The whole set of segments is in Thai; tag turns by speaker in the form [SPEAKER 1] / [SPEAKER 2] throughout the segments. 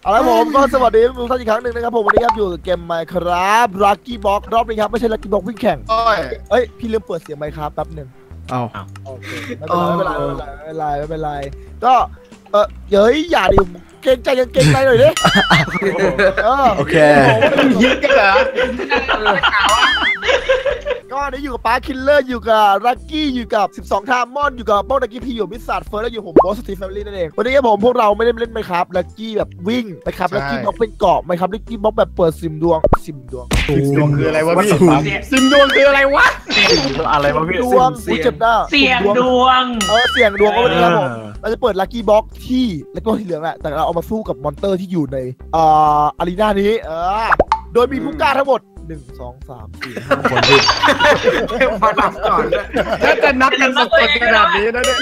[SPEAKER 1] เอาละผมก็สวัสดีทุกท่านอีกครั้งหนึ่งนะครับผมวันนี้ครับอยู่กับเกม Minecraft Lucky Box รอบนี้ครับไม่ใช่ Lucky Box วิ่งแข่งเอ้ยพี่ลืมเปิดเสียง Minecraft แป๊บหนึ่งโอเคไม่เป็นไรก็เย้ยอย่าดิเกรงใจยังเกรงใจหน่อยดิ
[SPEAKER 2] โอเค
[SPEAKER 1] ยิงกันเหรอก็นี้อยู่กับป้าคิลเลอร์อยู่กับลักกี้อยู่กับ12ทามอนอยู่กับบ้องลักกี้พีอยู่มิสซัดเฟิร์สแล้วอยู่ผมบอสสตีฟแฟมิลี่นั่นเองวันนี้ผมพวกเราไม่ได้เล่นไหมครับลักกี้แบบวิ่งไปครับลักกี้บล็อกเป็นเกาะไหมครับลักกี้บล็อกแบบเปิดซิมดวง
[SPEAKER 3] คืออะไรวะพี่ซิมดวงคืออะไรวะ
[SPEAKER 1] อะไรวะพี่ดวงเจ็บหน้า
[SPEAKER 4] เสียงดวง
[SPEAKER 1] เสียงดวงก็วันนี้ครับผมเราจะเปิดลักกี้บล็อกที่แล้วก็ที่เหลืองแหละแต่เราเอามาสู้กับมอนเตอร์ที่อยู่ในอารีนานี้โดยมีผู้กล้าทั้งหมด1 2 3 4 5 คนที่
[SPEAKER 3] มานับก่อนถ้าจะนับกันสดขนาดนี้นะเนี่ย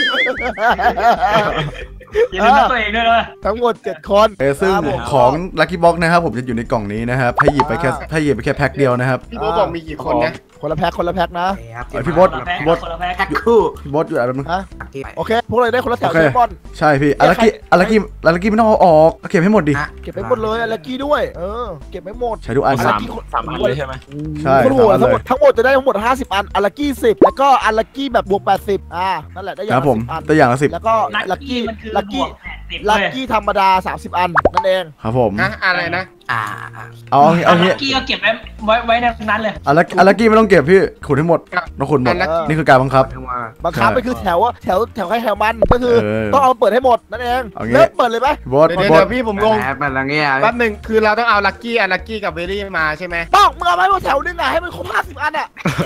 [SPEAKER 4] อย่าลืมนับตัวเองด้วยนะ
[SPEAKER 1] ทั้งหมด7 คน
[SPEAKER 2] ซึ่งของ Lucky Box นะครับผมจะอยู่ในกล่องนี้นะครับให้หยิบไปแค่แพ็คเดียวนะครับ
[SPEAKER 3] พี่โบ๊ทบอกมีกี่คนนะ
[SPEAKER 1] คนละแพ็คนะ
[SPEAKER 2] พี่โบ๊ท
[SPEAKER 4] แพ็คคู่
[SPEAKER 2] พี่โบ๊ทอยู่อะไรบ้าง
[SPEAKER 1] โอเคพวกเราได้คนละแถวใช่บอล
[SPEAKER 2] ใช่พี่ลักกี้ไม่ต้องเอาออกเก็บให้หมดดิ
[SPEAKER 1] เก็บไปหมดเลยลักกี้ด้วยเก็บไม่หมด
[SPEAKER 2] ใช้ทุกอัน
[SPEAKER 5] 3 อันเลยใช่ไหม
[SPEAKER 2] ใช่
[SPEAKER 1] ทั้งหมดจะได้ทั้งหมด50 อันลักกี้10แล้วก็ลักกี้แบบบวก80นั่นแหละได้อย่างละ10 อัน
[SPEAKER 2] ได้อย่างละ10
[SPEAKER 1] แล้วก็ลักกี้ธรรมดา30 อันนั่นเอง
[SPEAKER 2] ครับผม
[SPEAKER 3] อะไรนะ
[SPEAKER 2] เอา
[SPEAKER 4] ลักกี้ก็เก็บไว้ในนั้นเลย
[SPEAKER 2] ลักกี้ไม่ต้องเก็บพี่ขุดให้หมดต้องขุดหมดนี่คือการบังคับ
[SPEAKER 1] ไปคือแถวใครแถวมันก็คือต้องเอาเปิดให้หมดนั่นเองเริ่มเปิดเลยไหม
[SPEAKER 3] เดี๋ยวพี่ผมงงแป๊บนึงคือเราต้องเอาลักกี้กับเบอร์รี่มาใช่ไหม
[SPEAKER 1] ต้องมึงเอาไว้บนแถวนึงให้มันครบ50 อัน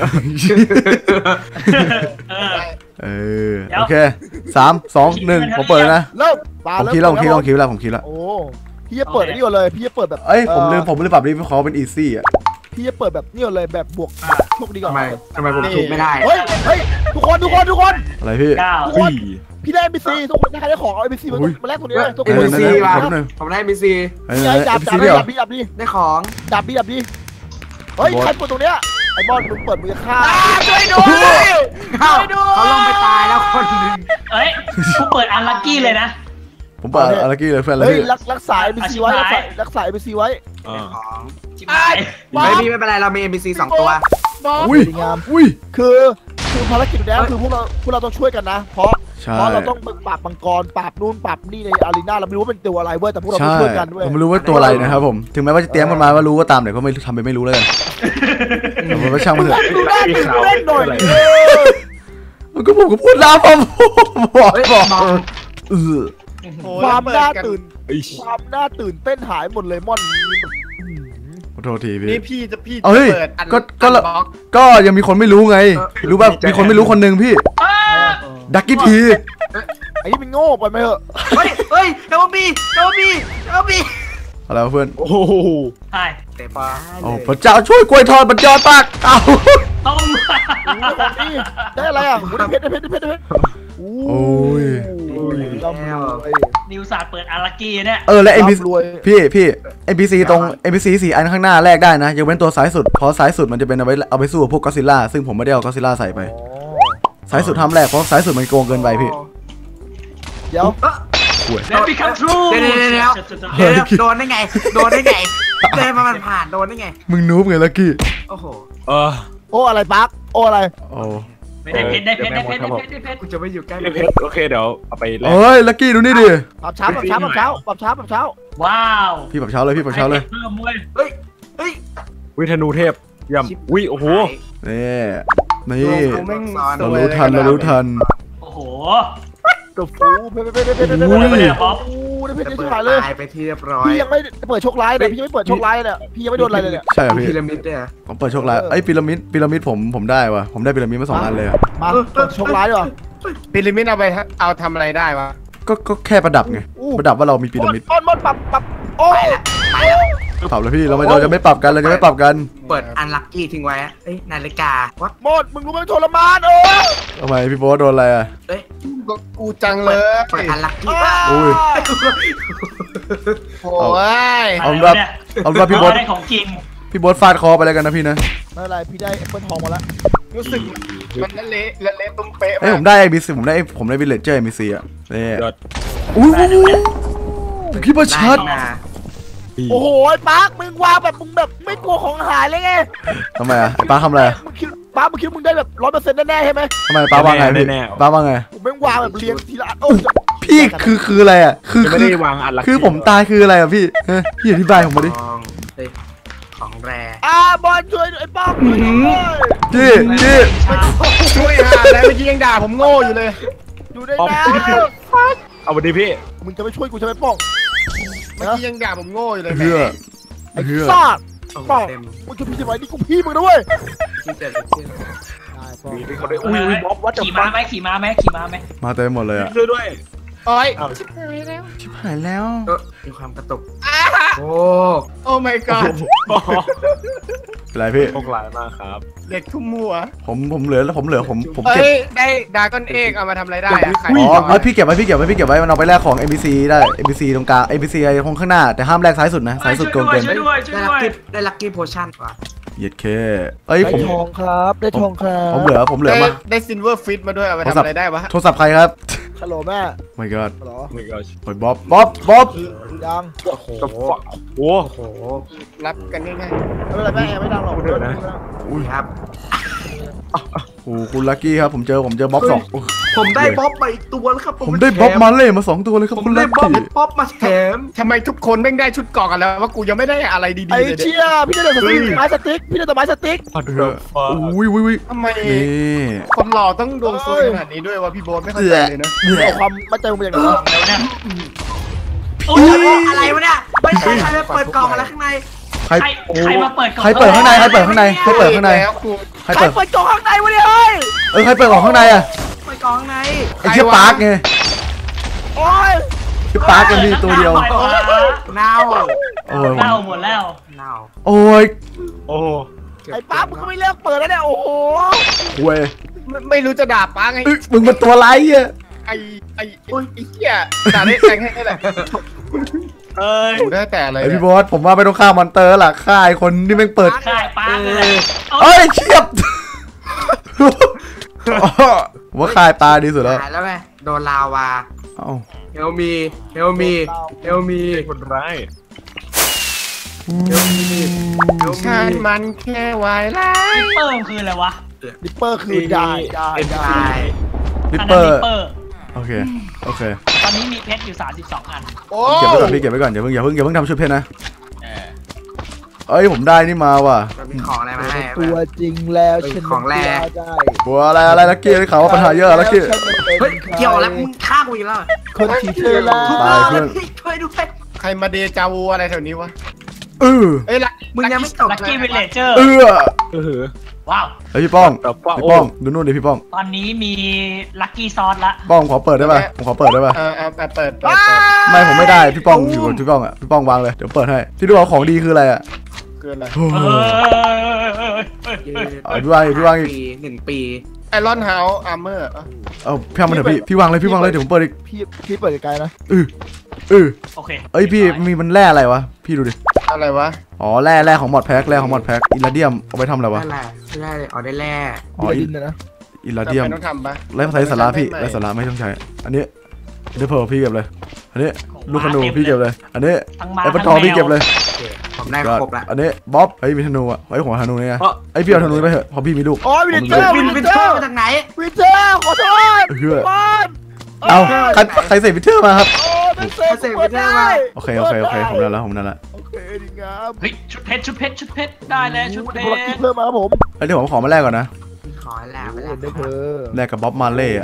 [SPEAKER 2] โอเค3 2 1ผมเปิดนะ
[SPEAKER 1] เริ่ม
[SPEAKER 2] ผมคิดแล้ว
[SPEAKER 1] โอ้พี่จะเปิดนี่ก่อนเลยพี่จะเปิดแบบ
[SPEAKER 2] ผมลืมปรับรีวิวเขาเป็นอีซี่
[SPEAKER 1] พี่จะเปิดแบบนี่เลยแบบบวกโชคดีก่อน
[SPEAKER 3] ทำไมผมถูกไม่ได้
[SPEAKER 1] เฮ้ยทุกคน
[SPEAKER 2] อะไรพี่
[SPEAKER 1] พี่ได้ NPC ทุกคนใครได้ของเอา NPC มาแลกตัวนี้เลย
[SPEAKER 3] NPC ว่ะผมได้ NPC
[SPEAKER 1] จับดิ
[SPEAKER 3] ได้ของ
[SPEAKER 1] จับดิเฮ้ยใครกดตรงเนี้ยไอ้บอลมึงเปิดมือฆ่า
[SPEAKER 3] ช่วยด้วยเขาลงไปตายแล้วคนนึง
[SPEAKER 4] กูเปิดอันลักกี้เลยนะ
[SPEAKER 2] ผมเปิดอันลักกี้เลยเพื่อนเลย
[SPEAKER 1] รักษา NPC ไว้รักษา NPC ไว้
[SPEAKER 3] ไม่เป็นไรเรามี NPC 2 ตัว
[SPEAKER 1] งามคือภารกิจนี้คือพวกเราต้องช่วยกันนะเพราะเราต้องปราบมังกรปราบนู่นปราบนี่ในอารีนาเราไม่รู้ว่าเป็นตัวอะไรเว้ยแต่พวกเราต้องช่วยกันด้วย
[SPEAKER 2] ผมไม่รู้ว่าตัวอะไรนะครับผมถึงแม้ว่าจะเตรียมกันมาว่ารู้ว่าตามแต่ก็ไม่ทำไปไม่รู้เลยมันไม่ช่างมันเถอะ
[SPEAKER 1] เล่นหน่อย
[SPEAKER 2] มันก็ผมก็พูดลาผมบอก
[SPEAKER 1] ความน่าตื่นเต้นหายหมดเลยม่อน
[SPEAKER 2] โทษทีพี่
[SPEAKER 3] นี่พี่จะเปิด
[SPEAKER 2] ก็ยังมีคนไม่รู้ไงรู้ป่ะมีคนไม่รู้คนหนึ่งพี่ดักกี้พี
[SPEAKER 1] ไอ้นี่มันโง่ไปไหมเหรอ
[SPEAKER 3] เฮ้ยเดวบี
[SPEAKER 2] อะไรเพื่อน
[SPEAKER 3] โอ้โห
[SPEAKER 4] ใช่
[SPEAKER 2] พระเจ้าช่วยกล้วยทอดมันยอดปากเอา
[SPEAKER 4] ต้ม
[SPEAKER 1] ได้อะไรเพชร
[SPEAKER 2] โอ้ย
[SPEAKER 4] นิวศาสตร์เปิดอารากี้เนี่ย
[SPEAKER 2] และ NPC พี่ NPC ตรง NPC 4 อันข้างหน้าแรกได้นะยกเว้นตัวซ้ายสุดเพราะซ้ายสุดมันจะเป็นเอาไปสู้กับพวกก็อดซิลล่าซึ่งผมไม่ได้เอาก็อดซิลล่าใส่ไปซ้ายสุดทำแรกเพราะซ้ายสุดมันโกงเกินไปพี่
[SPEAKER 1] เดี๋ยว
[SPEAKER 3] โดนได้ไงเดินมามันผ่านโดนได้ไง
[SPEAKER 2] มึงนูบไงลักกี้
[SPEAKER 3] โอ้โห
[SPEAKER 1] อะไรปักอะไร
[SPEAKER 4] ไม่ได้เพชร
[SPEAKER 3] กูจะไม่อยู่ใกล้
[SPEAKER 5] เพชรโอเคเดี๋ยวเอาไป
[SPEAKER 2] ลักกี้ดูนี่ดิ
[SPEAKER 1] ปรับเช้า
[SPEAKER 4] ว้าว
[SPEAKER 2] พี่ปรับเช้าเลย
[SPEAKER 5] วิธนูเทพย่ำโอ้โห
[SPEAKER 2] นี่เรารู้ทัน
[SPEAKER 4] โอ้โห
[SPEAKER 1] ตัวฟูเพชรที่หายเลย
[SPEAKER 3] ไปที่เรียบร้อย
[SPEAKER 1] พี่ยังไม่เปิดโชคร้ายเลยพี่ยังไม่เปิดโชคร้ายเนี่ยพี่ยังไม่โดนอะไรเลยเนี่ย
[SPEAKER 2] ใช่พี่
[SPEAKER 3] พีระมิดเนี่ย
[SPEAKER 2] ผมเปิดโชคร้ายพีระมิดผมได้วะผมได้พีระมิดมา2 อันเลย
[SPEAKER 1] มาเปิดโชคร้ายด้วย
[SPEAKER 3] พีระมิดเอาทำอะไรได้วะ
[SPEAKER 2] ก็แค่ประดับไงประดับว่าเรามีพีระมิด
[SPEAKER 1] มดปรับโอ้ย
[SPEAKER 2] ปรับเลยพี่เราจะไม่ปรับกัน
[SPEAKER 3] เปิดอันลักกี้ทิ้งไว้นาฬิกาวัด
[SPEAKER 1] มดมึงรู้ไหมทรมาน
[SPEAKER 2] ทำไมพี่โบ๊ทโดนอะไร
[SPEAKER 3] กูจังเลยเปิดอันลักกี้โอ้ย
[SPEAKER 2] เอาว่าพี่โบ๊ทฟาดคอไปเลยกันนะพี่นะ
[SPEAKER 1] ไม่เป็นไรพี่ได้แอปเปิลทองมาแล้ว
[SPEAKER 3] รู้สึกมันเละตุ้มเป๊ะ
[SPEAKER 2] ผมได้ ABC ผมได้วิลเลจเจอร์ ABC นี่อุ้ยคิดว่าชัด
[SPEAKER 1] โอ้โหปาร์คมึงวางแบบมึงแบบไม่กลัวของหายเลยไง
[SPEAKER 2] ทำไมไอ้ป้าทำอะไร
[SPEAKER 1] มึงคิดปาร์คมึงคิดมึงได้แบบ100%แน่ๆใช่ไหม
[SPEAKER 2] ทำไมป้าว่าไงพี่ป้าว่าไง
[SPEAKER 1] ผมไม่วางแบบเรียงทีละอันโอ้ย
[SPEAKER 2] พี่คืออะไรอ่ะคือ
[SPEAKER 5] ไม่ได้วางอันลัก
[SPEAKER 2] คือผมตายคืออะไรอ่ะพี่พี่อธิบายผมมาดิ
[SPEAKER 6] ของแร
[SPEAKER 1] บอลช่วยไอ้ป้าร์คช่วยด้วย
[SPEAKER 2] พี่
[SPEAKER 3] ช่วยหาแล้วเมื่อกี้ยังด่าผมโง่อยู่เลย
[SPEAKER 1] อยู่ในน้
[SPEAKER 5] เอาไปดิพี่
[SPEAKER 1] ำมึงจะไม่ช่วยกูใช่ไหมป้อง
[SPEAKER 3] เมื่อกี้ยังด่าผมโง่อยู่เลย
[SPEAKER 2] เพื่อ
[SPEAKER 1] ไอ้
[SPEAKER 2] เพื่อ
[SPEAKER 1] ซาดป้องมึงจะพี่จะไหนนี่กูพี่มึงด้วย
[SPEAKER 6] ที่เกิด
[SPEAKER 5] มีคนได้อุ้ยบ๊อบวัด
[SPEAKER 4] ขี่ม้าไหมขี่ม้าไหมขี่ม้าไหม
[SPEAKER 2] มาเต็มหมดเลยอ่ะ
[SPEAKER 5] ช่วยด้วย
[SPEAKER 3] โอ้ย
[SPEAKER 2] ชิบหายแล้ว
[SPEAKER 6] มีความกระตุกโอ้
[SPEAKER 3] โอ้ my god
[SPEAKER 2] เป็นไรพี่
[SPEAKER 5] โชคร้ายมากครับ
[SPEAKER 3] เด็กทุ่มมัว
[SPEAKER 2] ผมเหลือผม
[SPEAKER 3] เอ้
[SPEAKER 2] เก็บ
[SPEAKER 3] ยได้ดาก้อนเอกเอามาทำอะไรได้อะใคร
[SPEAKER 2] อ๋อพี่เก็บไว้มันเอาไปแลกของ NPC ได้ NPC ตรงกลาง NPC ไอ้ตรงข้างหน้าแต่ห้ามแลกซ้ายสุดนะซ้ายสุดโกงเกิน
[SPEAKER 4] ช่วยด้วยช่วยด้วย
[SPEAKER 6] ได้ลักกี้โพชั่นว่ะ
[SPEAKER 2] เหยียดเคเอ้ย
[SPEAKER 1] ได้
[SPEAKER 2] ผม
[SPEAKER 1] ทองครับได้ทองครับ
[SPEAKER 2] ผมเหลือมา
[SPEAKER 3] ได้ซิลเวอร์ฟิตมาด้วยเอามาทำอะไรได้วะ
[SPEAKER 2] โทรศัพท์ใครครับ
[SPEAKER 1] ฮัลโหลแม่
[SPEAKER 2] my god
[SPEAKER 1] ฮัลโหล
[SPEAKER 5] ไม่ก็
[SPEAKER 2] โอ้ยบ๊อบ
[SPEAKER 1] ยัง
[SPEAKER 5] โอ้โหโอ้
[SPEAKER 6] โอ้โห
[SPEAKER 3] รับกันง่าย
[SPEAKER 1] ไม่เป็นไรแม่ไม่ดังหรอก
[SPEAKER 2] อุ้ย
[SPEAKER 6] ครับ
[SPEAKER 2] โอ้คุณลัคกี้ครับผมเจอบ๊อบสอง
[SPEAKER 6] ผมได้บ๊อบมาอีกตัวแล้วครับ
[SPEAKER 2] ผมได้บ๊อบมาเล่มา2ตัวเลยครับ
[SPEAKER 6] ผม
[SPEAKER 2] คุณ
[SPEAKER 6] ได้
[SPEAKER 2] ลัค
[SPEAKER 6] บ๊อบ
[SPEAKER 2] กี้
[SPEAKER 6] มาแถม
[SPEAKER 3] ๆทำไมทุกคนแม่งได้ชุดเกาะกันแล้วว่ากูยังไม่ได้อะไรดี
[SPEAKER 1] ไอ้
[SPEAKER 3] ๆเลย
[SPEAKER 1] เชี่ยพี่ได้แต่ไม้สติ๊กพี่ได้แต่ไม้สติ๊ก
[SPEAKER 2] อุ้ย
[SPEAKER 3] ทำไม
[SPEAKER 2] นี่
[SPEAKER 3] คนหล่อต้องดวงซวยขนาดนี้ด้วยวะพี่โบ๊ทไม่เข้าใจเลยนะ
[SPEAKER 1] เอาความมั่นใจมาจากไหน
[SPEAKER 4] เดี๋ยวเนี่ย
[SPEAKER 6] โอ้ยอะไรวะเนี่ยไม่ใช่ใครไปเปิดกล่องอะไรข้างใน
[SPEAKER 2] ใคร
[SPEAKER 4] ใครมาเปิดก่อน
[SPEAKER 2] ใครเปิดข้างในใครเปิดข้างใน
[SPEAKER 1] ใครเปิดกล่องข้างในวะเนี่ยเฮ้ย
[SPEAKER 2] ใครเปิดของข้างในอ่ะ
[SPEAKER 6] เปิดกล่องข้างใน
[SPEAKER 2] ไอ้เชี่ยปาร์กไง
[SPEAKER 1] โอ้ย
[SPEAKER 2] ชื่อปาร์กกันมีตัวเดียว
[SPEAKER 6] เน่า
[SPEAKER 2] โอ้ย
[SPEAKER 4] เน่าหมดแล้ว
[SPEAKER 6] เน่า
[SPEAKER 2] โอ้ย
[SPEAKER 5] โอ้
[SPEAKER 1] ไอ้ป้ามึงก็ไม่เลิกเปิดแล้วเนี่ยโอ้โห
[SPEAKER 2] เว้ย
[SPEAKER 3] ไม่รู้จะด่าป้าไง
[SPEAKER 2] มึงเป็นตัวไรอ่ะ
[SPEAKER 3] ไอ้เหี้ยด่าได้แทงให้แหละ
[SPEAKER 5] เอ้ย
[SPEAKER 3] ดูได้แต่อะไร
[SPEAKER 2] ไอพี่บอสผมว่าไม่ต้องฆ่ามอนเตอร์ล่ะฆ่าไอ้คนที่แม่งเปิด
[SPEAKER 4] ค่ายป้าเลย
[SPEAKER 2] เอ้ยเฉียบผมว่าฆ่าตายดีสุดแล้ว
[SPEAKER 6] หายแล้วไงโดนลาวา
[SPEAKER 2] เอ้า
[SPEAKER 6] เฮลมี
[SPEAKER 5] คนร้าย
[SPEAKER 3] ฉันมันแค่วายร้าย
[SPEAKER 4] เปิร์คืออะไรวะ
[SPEAKER 1] ดิปเปอร์คือได้
[SPEAKER 2] ลิป
[SPEAKER 4] อัน
[SPEAKER 2] เป
[SPEAKER 4] นั้
[SPEAKER 2] อน ร์
[SPEAKER 4] เปอร์
[SPEAKER 2] โอเค
[SPEAKER 4] ตอนนี้มีเพชรอยู่32อัน
[SPEAKER 3] โอ้
[SPEAKER 2] เก็บไว้ก่อนอย่าเพิ่งทำชุดเพชรนะเอ้ยผมได้นี่มาว่ะ
[SPEAKER 6] มีของอะไรมาให้
[SPEAKER 1] ตัวจริงแล้วฉันได้
[SPEAKER 2] บัวอะไรลักกี้ได้ข่าวว่าปัญหาเยอะลักกี้
[SPEAKER 6] เฮ้ยเกี่ยวแล้วมึงฆ่ากูอีกแล้ว
[SPEAKER 1] คนที่เธอละ
[SPEAKER 6] ทุก
[SPEAKER 2] ตาย
[SPEAKER 6] รอบ
[SPEAKER 2] เพื่
[SPEAKER 6] เล
[SPEAKER 2] อน
[SPEAKER 6] ยพี่ช่วยด้วย
[SPEAKER 3] ใครมาเดจาวูอะไรแถวนี้วะ
[SPEAKER 2] เออ
[SPEAKER 3] เอ้ย
[SPEAKER 6] มึงยังไม่จบ
[SPEAKER 4] ลัคกี้วิลเลเจอร์
[SPEAKER 2] เออ
[SPEAKER 5] เออ
[SPEAKER 4] ว้าว
[SPEAKER 2] เฮ้ยพี่ป้อง
[SPEAKER 5] แต่ว่า
[SPEAKER 2] พี่ป้องดูนู่นดิพี่ป้อง
[SPEAKER 4] ตอนนี้มีลัคกี้ซอสละ
[SPEAKER 2] ป้องขอเปิดได้ป่ะผมขอเปิดได้ป่ะ
[SPEAKER 3] เปิด
[SPEAKER 2] ไม่ผมไม่ได้พี่ป้องอยู่กับพี่ป้องอ่ะพี่ป้องวางเลยเดี๋ยวเปิดให้ที่ดูเอาของดีคืออะไรอ่ะ
[SPEAKER 3] เกินอะไร
[SPEAKER 2] โอ้โห พี่วางอีก
[SPEAKER 6] 1 ปี
[SPEAKER 3] ไอรอนเฮาส์อาร์เมอร์
[SPEAKER 2] เอาพี่ทำมันเถอะพี่วางเลยเดี๋ยวผมเปิดอีก
[SPEAKER 1] พี่เปิดไกลๆนะ
[SPEAKER 4] โอเค
[SPEAKER 2] เอ้ยพี่มีมันแร่อะไรวะพี่ดูดิ
[SPEAKER 3] อะไรวะ
[SPEAKER 2] อ๋อแร่ของมอดแพ็คอิลาเดียมเอาไปทำอะไรวะ
[SPEAKER 6] นั่นแหละใช่อ๋อได้แร่
[SPEAKER 2] อ๋อ
[SPEAKER 1] ดินนะ
[SPEAKER 2] อิลาเดียม
[SPEAKER 3] ต้องทำปะ
[SPEAKER 2] ไร้สาระพี่ไร้สาระไม่ต้องใช้อันนี้เดเพลพี่เก็บเลยอันนี้ลูกธนูพี่เก็บเลยอันนี้
[SPEAKER 4] ทั้งม้า
[SPEAKER 2] ไอ้ปะทองพี่เก็บเลย
[SPEAKER 6] ผมได้ครบละ
[SPEAKER 2] อันนี้บ๊อบเฮ้ยมีธนูอ่ะไอ้หัวธนูเนี่ยไอ้พี่เอาธนูไปเถอะพอพี่มีลูก
[SPEAKER 1] อ๋อวินเตอร์
[SPEAKER 6] วินเทอร์มาจากไหน
[SPEAKER 1] วินเตอร์ขอโทษ
[SPEAKER 2] เพื่อ
[SPEAKER 1] บ้าน
[SPEAKER 2] เอาใครเสพวิเทอร์มาครับ
[SPEAKER 1] โอ้ไม่เสร็จได้
[SPEAKER 2] โอเคผมนั่นแล้ว
[SPEAKER 1] โอเคดีงาม
[SPEAKER 4] เฮ้ยชุดเพชรได้แล้วชุดเพ
[SPEAKER 1] ลักกี้
[SPEAKER 4] ชร
[SPEAKER 1] เพิ่มมาครับผม
[SPEAKER 2] ไอ้เดี๋ยวผมขอมาแลกก่อนนะ
[SPEAKER 6] ขอแร่ไปแล้ว
[SPEAKER 1] ได้เพิ่ม
[SPEAKER 2] แลกกับบ๊อบมาเล่อะ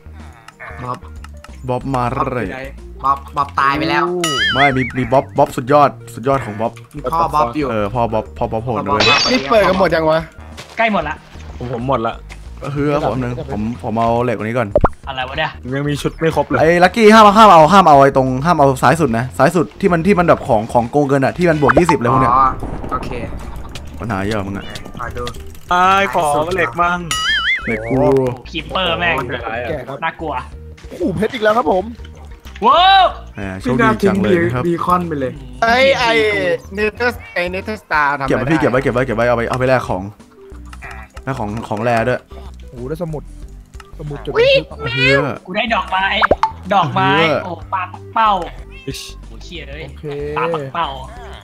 [SPEAKER 2] บ๊อบมาเร่
[SPEAKER 6] บ๊อบตายไปแล้ว
[SPEAKER 2] ไม่มีบ๊อบสุดยอดของบ๊อบ
[SPEAKER 6] มีพ่อบ๊อบอยู่
[SPEAKER 2] พ่อบ๊อบโหดเลย
[SPEAKER 3] นี่เปิดกันหมดยังวะ
[SPEAKER 4] ใกล้หมดละ
[SPEAKER 5] ผมหมดละ
[SPEAKER 2] ผมนึงผมเอาเหล็กวันนี้ก่อน
[SPEAKER 4] อะไรวะเนี่ย
[SPEAKER 5] ยังมีชุดไม่ครบเลย
[SPEAKER 2] ไอ้ลักกี้ห้ามเอาไอ้ตรงห้ามเอาซ้ายสุดนะซ้ายสุดที่มันแบบของโกงเกินอ่ะที่มันบวก20เลยพวกเนี้ย
[SPEAKER 6] โอเค
[SPEAKER 2] ปัญหาเยอะมึงอ่ะ
[SPEAKER 6] ขอดู
[SPEAKER 5] ตายขอเหล็กมั่ง
[SPEAKER 2] เหล็กกู
[SPEAKER 4] คีปเปอร์แม่ง
[SPEAKER 1] แก่ครับ
[SPEAKER 4] น่ากลัว
[SPEAKER 1] ขู่เพชรอีกแล้วครับผม
[SPEAKER 4] ว้าว
[SPEAKER 2] แหมโชคดีจังเลยนะครับ
[SPEAKER 6] บีคอนไปเลย
[SPEAKER 3] ไอเนเธอร์สตาร์ทำ
[SPEAKER 2] เก็บไว้พี่เก็บไว้เอาไปแลกของแร่ด้วย
[SPEAKER 1] โอ้ได้สมุดจด
[SPEAKER 2] เฮ้ย
[SPEAKER 4] กูได้ดอกไม้โอ้ปากเป้าโอ้เชี่ยเลย
[SPEAKER 1] โอเค
[SPEAKER 4] ปากเป้า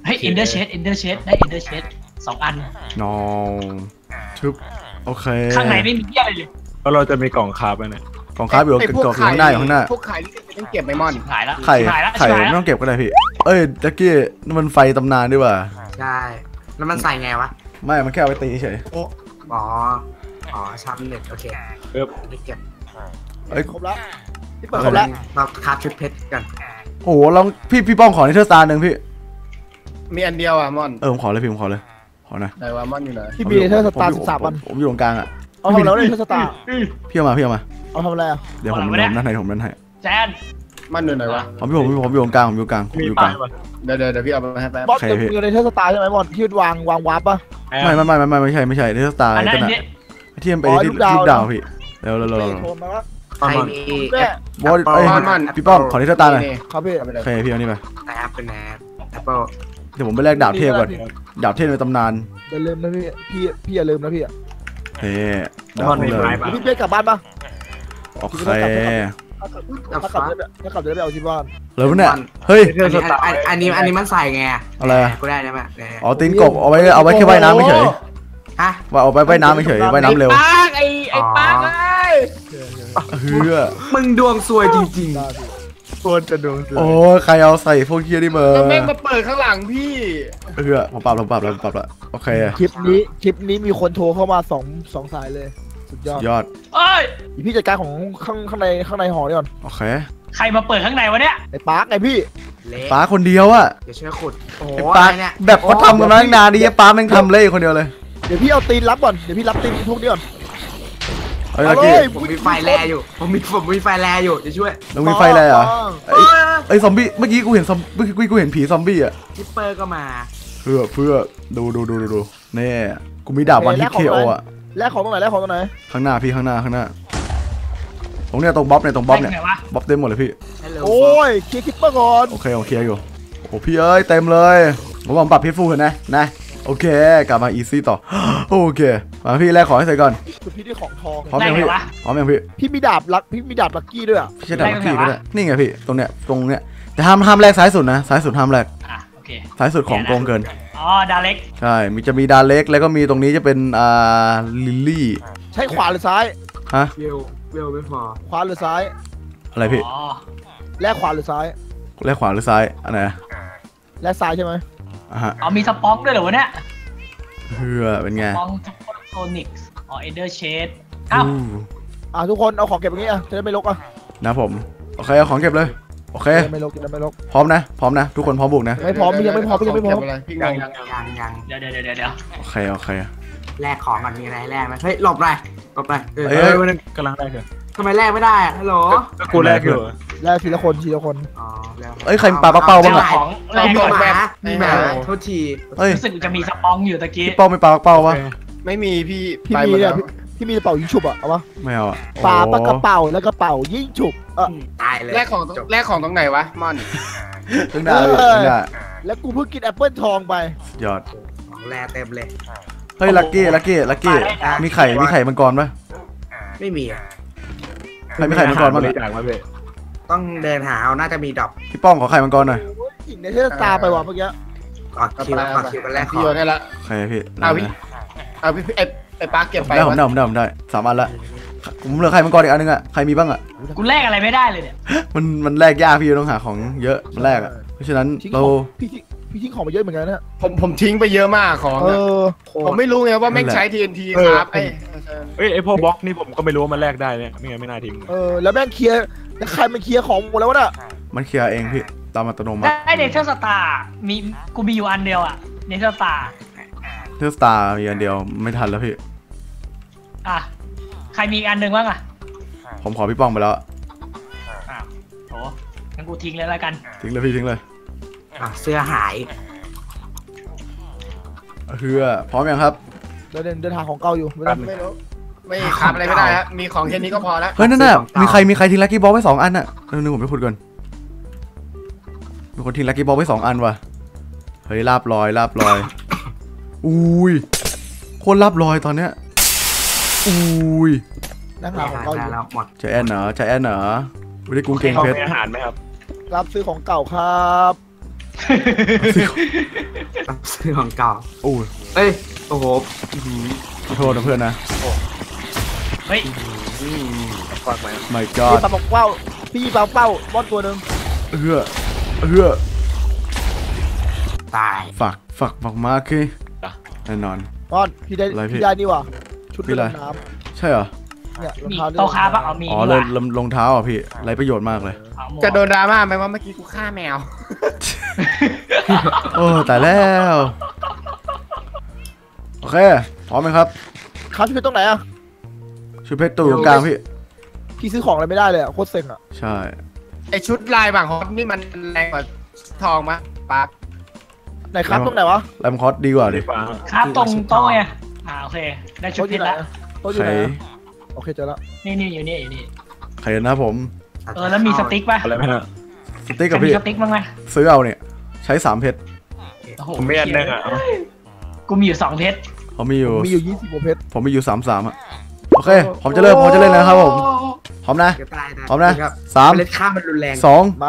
[SPEAKER 4] เฮ้ยเอนเดอร์เชดได้เอนเดอร์เชด2 อัน
[SPEAKER 2] น้องทึบโอเค
[SPEAKER 4] ข้างในไม่มีเหี้ยอะไรเลย
[SPEAKER 5] แล้วเราจะมีกล่องคาร์บไหมเนี่ย
[SPEAKER 2] กล่องค้าอยู่ข้างหน้าอยู่ข้างหน้า
[SPEAKER 3] พวกไข่ที่ต้องเก็บไม่มอน
[SPEAKER 4] หายละ
[SPEAKER 2] ไข่
[SPEAKER 4] หายละ
[SPEAKER 2] ไข่ไม่ต้องเก็บก็ได้พี่เอ้ยแจ็คกี้นี่มันไฟตำนานด้วยว่ะ
[SPEAKER 6] ใช่แล้วมันใส่ไงวะ
[SPEAKER 2] ไม่มันแค่เอาไปตีเฉย
[SPEAKER 6] อ๋อชาร์จเน็ตโอเคได้เก็บ
[SPEAKER 2] เอ้ย
[SPEAKER 1] ครบแล้วพี่เปิดครบแล้ว
[SPEAKER 6] เราคาบชุดเพชรกัน
[SPEAKER 2] โอ้โหลองพี่ป้องขอในเทอร์สตาร์หนึ่งพี่
[SPEAKER 3] มีอันเดียวอ่ะมอน
[SPEAKER 2] ผมขอเลยพี่ผมขอเลยขอหน่อย
[SPEAKER 3] ไหนวะมอนอยู่ไหน
[SPEAKER 1] พี่มีเทอร์สตาร์13 วัน
[SPEAKER 2] ผมอยู่ตรงกลางอ่ะ
[SPEAKER 1] เอาทำแล้วเลยเทอร์สตาร์
[SPEAKER 2] พี่เอามา
[SPEAKER 1] เอาทำอะไรอ่ะ
[SPEAKER 2] เดี๋ยวผมนั่นให้
[SPEAKER 4] แจน
[SPEAKER 3] มันอยู่ไหนวะ
[SPEAKER 2] ผมอยู่ตรงกลางผมอยู่กลาง
[SPEAKER 5] มี
[SPEAKER 2] ก
[SPEAKER 5] ป้า
[SPEAKER 2] ลาย ง
[SPEAKER 5] ป่ะ
[SPEAKER 3] เดี๋ยวพี่เอาไปให้แป๊บบ
[SPEAKER 1] อสจะมีในเทอร์สตาร์ใช่ไหมบอสที่วางวาร์ปป่ะ
[SPEAKER 2] ไม่ใช่เทอร์สตาร์
[SPEAKER 4] อันนั้น
[SPEAKER 2] กัน
[SPEAKER 4] เนี่ย
[SPEAKER 2] ที่มันไปที่ลูกดาวพี่เร็ว
[SPEAKER 1] เปย์โทรมาแล้ว
[SPEAKER 6] ใครมี
[SPEAKER 1] แม่
[SPEAKER 2] บอสเอ้ยพี่ป้องขอในเทอร์สตาร์หน่อย
[SPEAKER 1] ครับพี่
[SPEAKER 2] โอเคพี่เอานี่ไป
[SPEAKER 6] แอปเป็นแอปเปิล
[SPEAKER 2] เดี๋ยวผมไปแลกดาบเทพก่อนดาบเทพในตำนาน
[SPEAKER 1] อย่าลืมนะพี่อย่าลืมนะพี่
[SPEAKER 2] เฮ้ดาบ
[SPEAKER 5] มอน
[SPEAKER 2] เล
[SPEAKER 5] มี
[SPEAKER 2] ย
[SPEAKER 5] ไม้ป่ะ
[SPEAKER 1] พี่เป้กลับบ้านป่ะ
[SPEAKER 2] โอเค
[SPEAKER 1] ถ้ากลับจะไปเอาที่บ้าน
[SPEAKER 2] แล้วเนี่ยเฮ้ย
[SPEAKER 6] อันนี้มันใส่ไง
[SPEAKER 2] อะไรอะ
[SPEAKER 6] กูได้ไหม
[SPEAKER 2] อ๋อตีนกบเอาไว้แค่ว่ายน้ำเฉย
[SPEAKER 6] ฮะ
[SPEAKER 2] ว่าเอาไปว่ายน้ำเฉยว่ายน้ำเร็ว
[SPEAKER 3] ไอ้ปากเลย
[SPEAKER 2] เฮือ
[SPEAKER 6] มึงดวงซวยจริง
[SPEAKER 1] ได้พี่
[SPEAKER 3] ควรจะดูสิ
[SPEAKER 2] โอ้ใครเอาใส่พวกเคียนี่มา
[SPEAKER 3] แล้วแม่งมาเปิดข้างหลังพี่
[SPEAKER 2] เฮือผมปรับแล้วโอเค
[SPEAKER 1] คลิปนี้มีคนโทรเข้ามา2 สายเลยสุดยอด
[SPEAKER 2] ยอด
[SPEAKER 4] เอ้ย
[SPEAKER 1] พี่จัดการของข้างในหอนี่ก่อน
[SPEAKER 2] โอเค
[SPEAKER 4] ใครมาเปิดข้างในวะเนี่ย
[SPEAKER 1] ไอ้ปาร์คไงพี่
[SPEAKER 6] ๆเละ
[SPEAKER 2] ป้าคนเดียวอะ
[SPEAKER 6] เดี๋ยวช่วยขุดโอ้โห
[SPEAKER 2] ไอ้ป้า
[SPEAKER 6] เนี่ย
[SPEAKER 2] แบบเขาทำกันมาตั้งนานดิป้าแม่งทำเลยคนเดียวเลย
[SPEAKER 1] เดี๋ยวพี่เอาตีนรับก่อนเดี๋ยวพี่รับตีนพวกนี้ก่อน
[SPEAKER 2] เฮ้ยลักกี้
[SPEAKER 6] ผมมีไฟแลอยู่ผมมีไฟแลอยู่จะช่วย
[SPEAKER 2] เรามีไฟอะไรเหรอ
[SPEAKER 6] เอ้ย
[SPEAKER 2] ไอ้ซอมบี้เมื่อกี้กูเห็นกูเห็นผีซอมบี้อะ
[SPEAKER 6] คิปเปอร์ก็มา
[SPEAKER 2] เพื่อดูนี่กูมีดาบวันฮิตเคโออะ
[SPEAKER 1] แลกของตรงไหน
[SPEAKER 2] ข้างหน้าพี่ข้างหน้าตรงเนี้ยตรงบ๊อบเนี่ยบ๊อบ
[SPEAKER 4] ไหนวะ
[SPEAKER 2] เต็มหมดเลยพี่
[SPEAKER 6] ฮัลโหล
[SPEAKER 1] โอ้ยเคลียร์คิปเปอร์ก่อน
[SPEAKER 2] โอเคอยู่โอ้พี่เอ้ยเต็มเลยผมปรับพี่ฟูเห็นนะโอเคกลับมาอีซี่ต่อ โอเคมาพี่แรกขอให้เสร็จก่อน
[SPEAKER 1] คือพี่ได้ของทอง
[SPEAKER 2] พร้อมยังพี่พร้อมยังพี่
[SPEAKER 1] พี่มีดาบลักกี้ด้วยอ่ะ
[SPEAKER 2] พี่ใช้ดาบลักกี้ก็ได้นี่ไงพี่ตรงเนี้ยแต่ห้ามแรกซ้ายสุดนะซ้ายสุดห้ามแรก
[SPEAKER 4] อ่ะโอเค
[SPEAKER 2] ซ้ายสุดของโกงเกิน
[SPEAKER 4] อ๋อดาเล็ก
[SPEAKER 2] ใช่จะมีดาเล็กแล้วก็มีตรงนี้จะเป็นลิลลี่
[SPEAKER 1] ใช้ขวาหรือซ้าย
[SPEAKER 2] ฮะ
[SPEAKER 6] เวลไม่พอ
[SPEAKER 1] ขวาหรือซ้าย
[SPEAKER 2] อะไรพี่
[SPEAKER 4] อ๋อ
[SPEAKER 1] แลกขวาหรือซ้าย
[SPEAKER 2] แรกขวาหรือซ้ายอันไหน
[SPEAKER 1] แลกซ้ายใช่ไหม
[SPEAKER 2] ฮะ
[SPEAKER 4] อ๋อมีสปองด้วยเหรอวะเนี่ย
[SPEAKER 2] เพื่อเป็นไง
[SPEAKER 4] สปองโซนิกส์อ๋อเอนเดอร์เชดอ้าว
[SPEAKER 1] ทุกคนเอาของเก็บอย่างงี้อ่ะจะได้ไม่รกอ่ะ
[SPEAKER 2] นะผมโอเคเอาของเก็บเลยโอเค
[SPEAKER 1] จะได้ไม่รก
[SPEAKER 2] พร้อมนะทุกคนพร้อมบุกนะ
[SPEAKER 1] ไม่พร้อมพี่ยังไม่พร้อม
[SPEAKER 3] พี่งง
[SPEAKER 6] ยัง
[SPEAKER 4] เดี๋ยว
[SPEAKER 2] โอเค
[SPEAKER 6] แลกของก่อนมีอะไรแลกไหมเฮ้ยหลบเลยเอ
[SPEAKER 2] เอ้
[SPEAKER 6] อย
[SPEAKER 5] วันนึงกำลังได้คือ
[SPEAKER 6] ทำไมแลกไม่ได้อะฮัลโหล
[SPEAKER 5] ก็กูแรกอยู่
[SPEAKER 1] แลกทีละคน
[SPEAKER 6] อ๋อแล้ว
[SPEAKER 2] เอ้ยใครปลาปักเป้าบ้างอะ
[SPEAKER 4] ของแรก
[SPEAKER 6] มี
[SPEAKER 4] ก่อน
[SPEAKER 6] หมาโทษที
[SPEAKER 2] เอ้ย
[SPEAKER 4] รู้สึกจะมีสปองอยู่ตะกี้
[SPEAKER 2] พี่เป้าไม่ปลาปักเป้าวะ
[SPEAKER 3] ไม่มีพี่
[SPEAKER 1] พี่
[SPEAKER 3] ไป
[SPEAKER 1] มี
[SPEAKER 3] หมด
[SPEAKER 1] เนี่
[SPEAKER 3] แล้
[SPEAKER 1] ยว พี่มีกระเป๋ายิงฉุบอ่ะเอาปะ
[SPEAKER 2] ไม่เอาอะ
[SPEAKER 1] ปาปากระเป๋าแล้วกระเป๋ายิงฉุบ
[SPEAKER 6] ตายเลย
[SPEAKER 3] แลกของตรงไหนวะมอน
[SPEAKER 2] ข้างหน้า
[SPEAKER 1] แล้วกูเพิ่งกินแอปเปิลทองไป
[SPEAKER 2] ยอด
[SPEAKER 6] ของแลเต็มเลย
[SPEAKER 2] เฮ้ยลักกี้มีไข่มังกรปะ
[SPEAKER 6] ไม่มีอะ
[SPEAKER 2] ใครมีไข่มังกรบ้าง
[SPEAKER 5] บ
[SPEAKER 2] อะ
[SPEAKER 5] ริจาคมาเว้ย
[SPEAKER 6] ต้องเดินหาเอาน่าจะมีดอก
[SPEAKER 2] พี่ป้องขอไข่มังกรหน่อย
[SPEAKER 1] หญิงในเทอร์สตาร์ไปว่ะเมื่อกี้
[SPEAKER 6] ก่อนคิวกันแรกข
[SPEAKER 3] พี่
[SPEAKER 6] อ
[SPEAKER 3] โยนให้ละ
[SPEAKER 2] โอเคพี่
[SPEAKER 3] เอาพี่ไอ้ปาร์คเก็บไป
[SPEAKER 2] ผมได้3 อันละผมเหลือไข่มังกรอีกอันนึงอะใครมีบ้างอะ
[SPEAKER 4] กูแลกอะไรไม่ได้เลยเนี่ย
[SPEAKER 2] มันแลกยากพี่ต้องหาของเยอะมันแลกอะเพราะฉะนั้นเรา
[SPEAKER 1] พี่ทิ้งของมาเยอะเหมือนกันนะ
[SPEAKER 3] ผมทิ้งไปเยอะมากของผมไม่รู้ไงว่าแม่งใช้ TNT ครับ
[SPEAKER 5] เฮ้ยไอพวกบล็อกนี่ผมก็ไม่รู้ว่ามันแลกได้เนี่ยไม่งั้นไม่น่าทิ้ง
[SPEAKER 1] แล้วแม่งเคลียร์แล้วใครมันเคลียร์ของหมดแล้ววะน่ะ
[SPEAKER 2] มันเคลียร์เองพี่ตามอัตโนมัติ
[SPEAKER 4] ได้เนเธอร์สตาร์กูมีอยู่อันเดียวอะเนเธอร์สตาร์
[SPEAKER 2] เทอร์สตาร์มีอันเดียวไม่ทันแล้วพี่
[SPEAKER 4] อ่ะใครมีอีกอันหนึ่งบ้างอะ
[SPEAKER 2] ผมขอพี่ป้องไปแล้ว
[SPEAKER 4] อ้าวโถงั้นกูทิ้งเลยแล้วกัน
[SPEAKER 2] ทิ้งเลยพี่ทิ้งเลย
[SPEAKER 6] เสื้อหาย
[SPEAKER 2] เฮือพร้อมยังครับ
[SPEAKER 1] เดินทางของเก่าอยู่ไม่รู้
[SPEAKER 3] ไม่ครับอะไรไม่ได้ฮะมีของแค่นี้ก็พอแล้ว
[SPEAKER 2] เฮ้ยนั่นน่ะมีใครทิ้งลักกี้บอลไว้2 อันน่ะนึงผมไปขุดก่อนมีคนทิ้งลักกี้บอลไว้2 อันว่ะเฮ้ยลาบลอยอุ้ยโคตรลาบลอยตอนเนี้ยอุ้ย
[SPEAKER 1] นั่งหาของเก่าอยู่
[SPEAKER 6] แล้วหมด
[SPEAKER 2] ใจแอนเหรอไม่ได้กุ้งเก่ง
[SPEAKER 5] เขา
[SPEAKER 2] เพชร
[SPEAKER 5] มีอาหารไหมครับ
[SPEAKER 1] รับซื้อของเก่าครับ
[SPEAKER 6] ซื้อของเก่า
[SPEAKER 2] โอ้ย
[SPEAKER 6] เอ้ยโอ้โห
[SPEAKER 2] ขอโทษนะเพื่อนนะ
[SPEAKER 4] เฮ้ย
[SPEAKER 5] ฝากไหม
[SPEAKER 2] my
[SPEAKER 1] พี่
[SPEAKER 2] god
[SPEAKER 1] ปาบอกเป้าพี่ปาเป้าบอสตัวหนึ่ง
[SPEAKER 2] เฮืออ
[SPEAKER 6] ตาย
[SPEAKER 2] ฝักมาคือแน่นอน
[SPEAKER 1] บอสพี่ได้
[SPEAKER 2] อะไรพี่
[SPEAKER 1] พี่ได้นี่ว่ะชุด
[SPEAKER 2] พี่อะไร
[SPEAKER 1] ดำน้
[SPEAKER 2] ใช่เหรอ
[SPEAKER 1] ำเนี่ยรอง
[SPEAKER 4] มี
[SPEAKER 1] เท้า
[SPEAKER 4] โต๊ะค้าปะเอามี
[SPEAKER 2] อ๋อ
[SPEAKER 4] ดีก
[SPEAKER 2] เลย
[SPEAKER 4] ว่า
[SPEAKER 2] รองเท้าอ่ะพี่ไรประโยชน์มากเลย
[SPEAKER 4] เอาหมวก
[SPEAKER 3] จะโดนดราม่าไหมว่าเมื่อกี้กูฆ่าแมว
[SPEAKER 2] โอ้แต่แล้วโอเคพร้อมไหมครับ
[SPEAKER 1] ครับพี่เป็นตรงไหนอ่ะ
[SPEAKER 2] ชุดเพชรตู้ตรงกลางพี่
[SPEAKER 1] พี่ซื้อของอะไรไม่ได้เลยอ่ะโคตรเซ็งอ่ะ
[SPEAKER 2] ใช่
[SPEAKER 3] ไอชุดลายบางฮอตนี่มันแรงกว่าทองมะปาร์ค
[SPEAKER 1] ไหนครับตรงไหนวะ
[SPEAKER 2] แรมคอสดีกว่าดิ
[SPEAKER 5] ฟ้า
[SPEAKER 4] ครับตรงโต๊ะไงโอเคได้ชุด
[SPEAKER 1] โต๊ะอ
[SPEAKER 4] เพ
[SPEAKER 1] ยู่
[SPEAKER 4] ชร
[SPEAKER 1] ไหน
[SPEAKER 4] ละ
[SPEAKER 1] โต๊ะอยู่
[SPEAKER 2] ใค
[SPEAKER 1] ไห
[SPEAKER 2] ร
[SPEAKER 1] นอะโอเคเจอแล้ว
[SPEAKER 4] นี่อยู่นี่อยู่นี่
[SPEAKER 2] ใครนะผม
[SPEAKER 4] แล้วมีสติ๊กป่ะ
[SPEAKER 5] อะไรไหมฮะ
[SPEAKER 2] สติ๊กกับ
[SPEAKER 4] มี
[SPEAKER 2] พี่
[SPEAKER 4] สติ๊กบ้างไหม
[SPEAKER 2] ซื้อเอาเนี่ยใช้3เพชร
[SPEAKER 4] โอ้โห
[SPEAKER 5] ผมไม่อันนึงอ่ะ
[SPEAKER 4] กูมีอยู่2เพชร
[SPEAKER 2] ผมมีอยู่
[SPEAKER 1] มีอยู่20กว่าเพชร
[SPEAKER 2] ผมมีอยู่33อ่ะโอเคผมจะเล่นนะครับผมพร้อมนะ
[SPEAKER 6] จะตาย
[SPEAKER 2] พร้อมนะ
[SPEAKER 6] ครับ
[SPEAKER 2] สาม
[SPEAKER 6] เล็ดข้ามมันรุนแรง
[SPEAKER 2] สอง
[SPEAKER 1] มา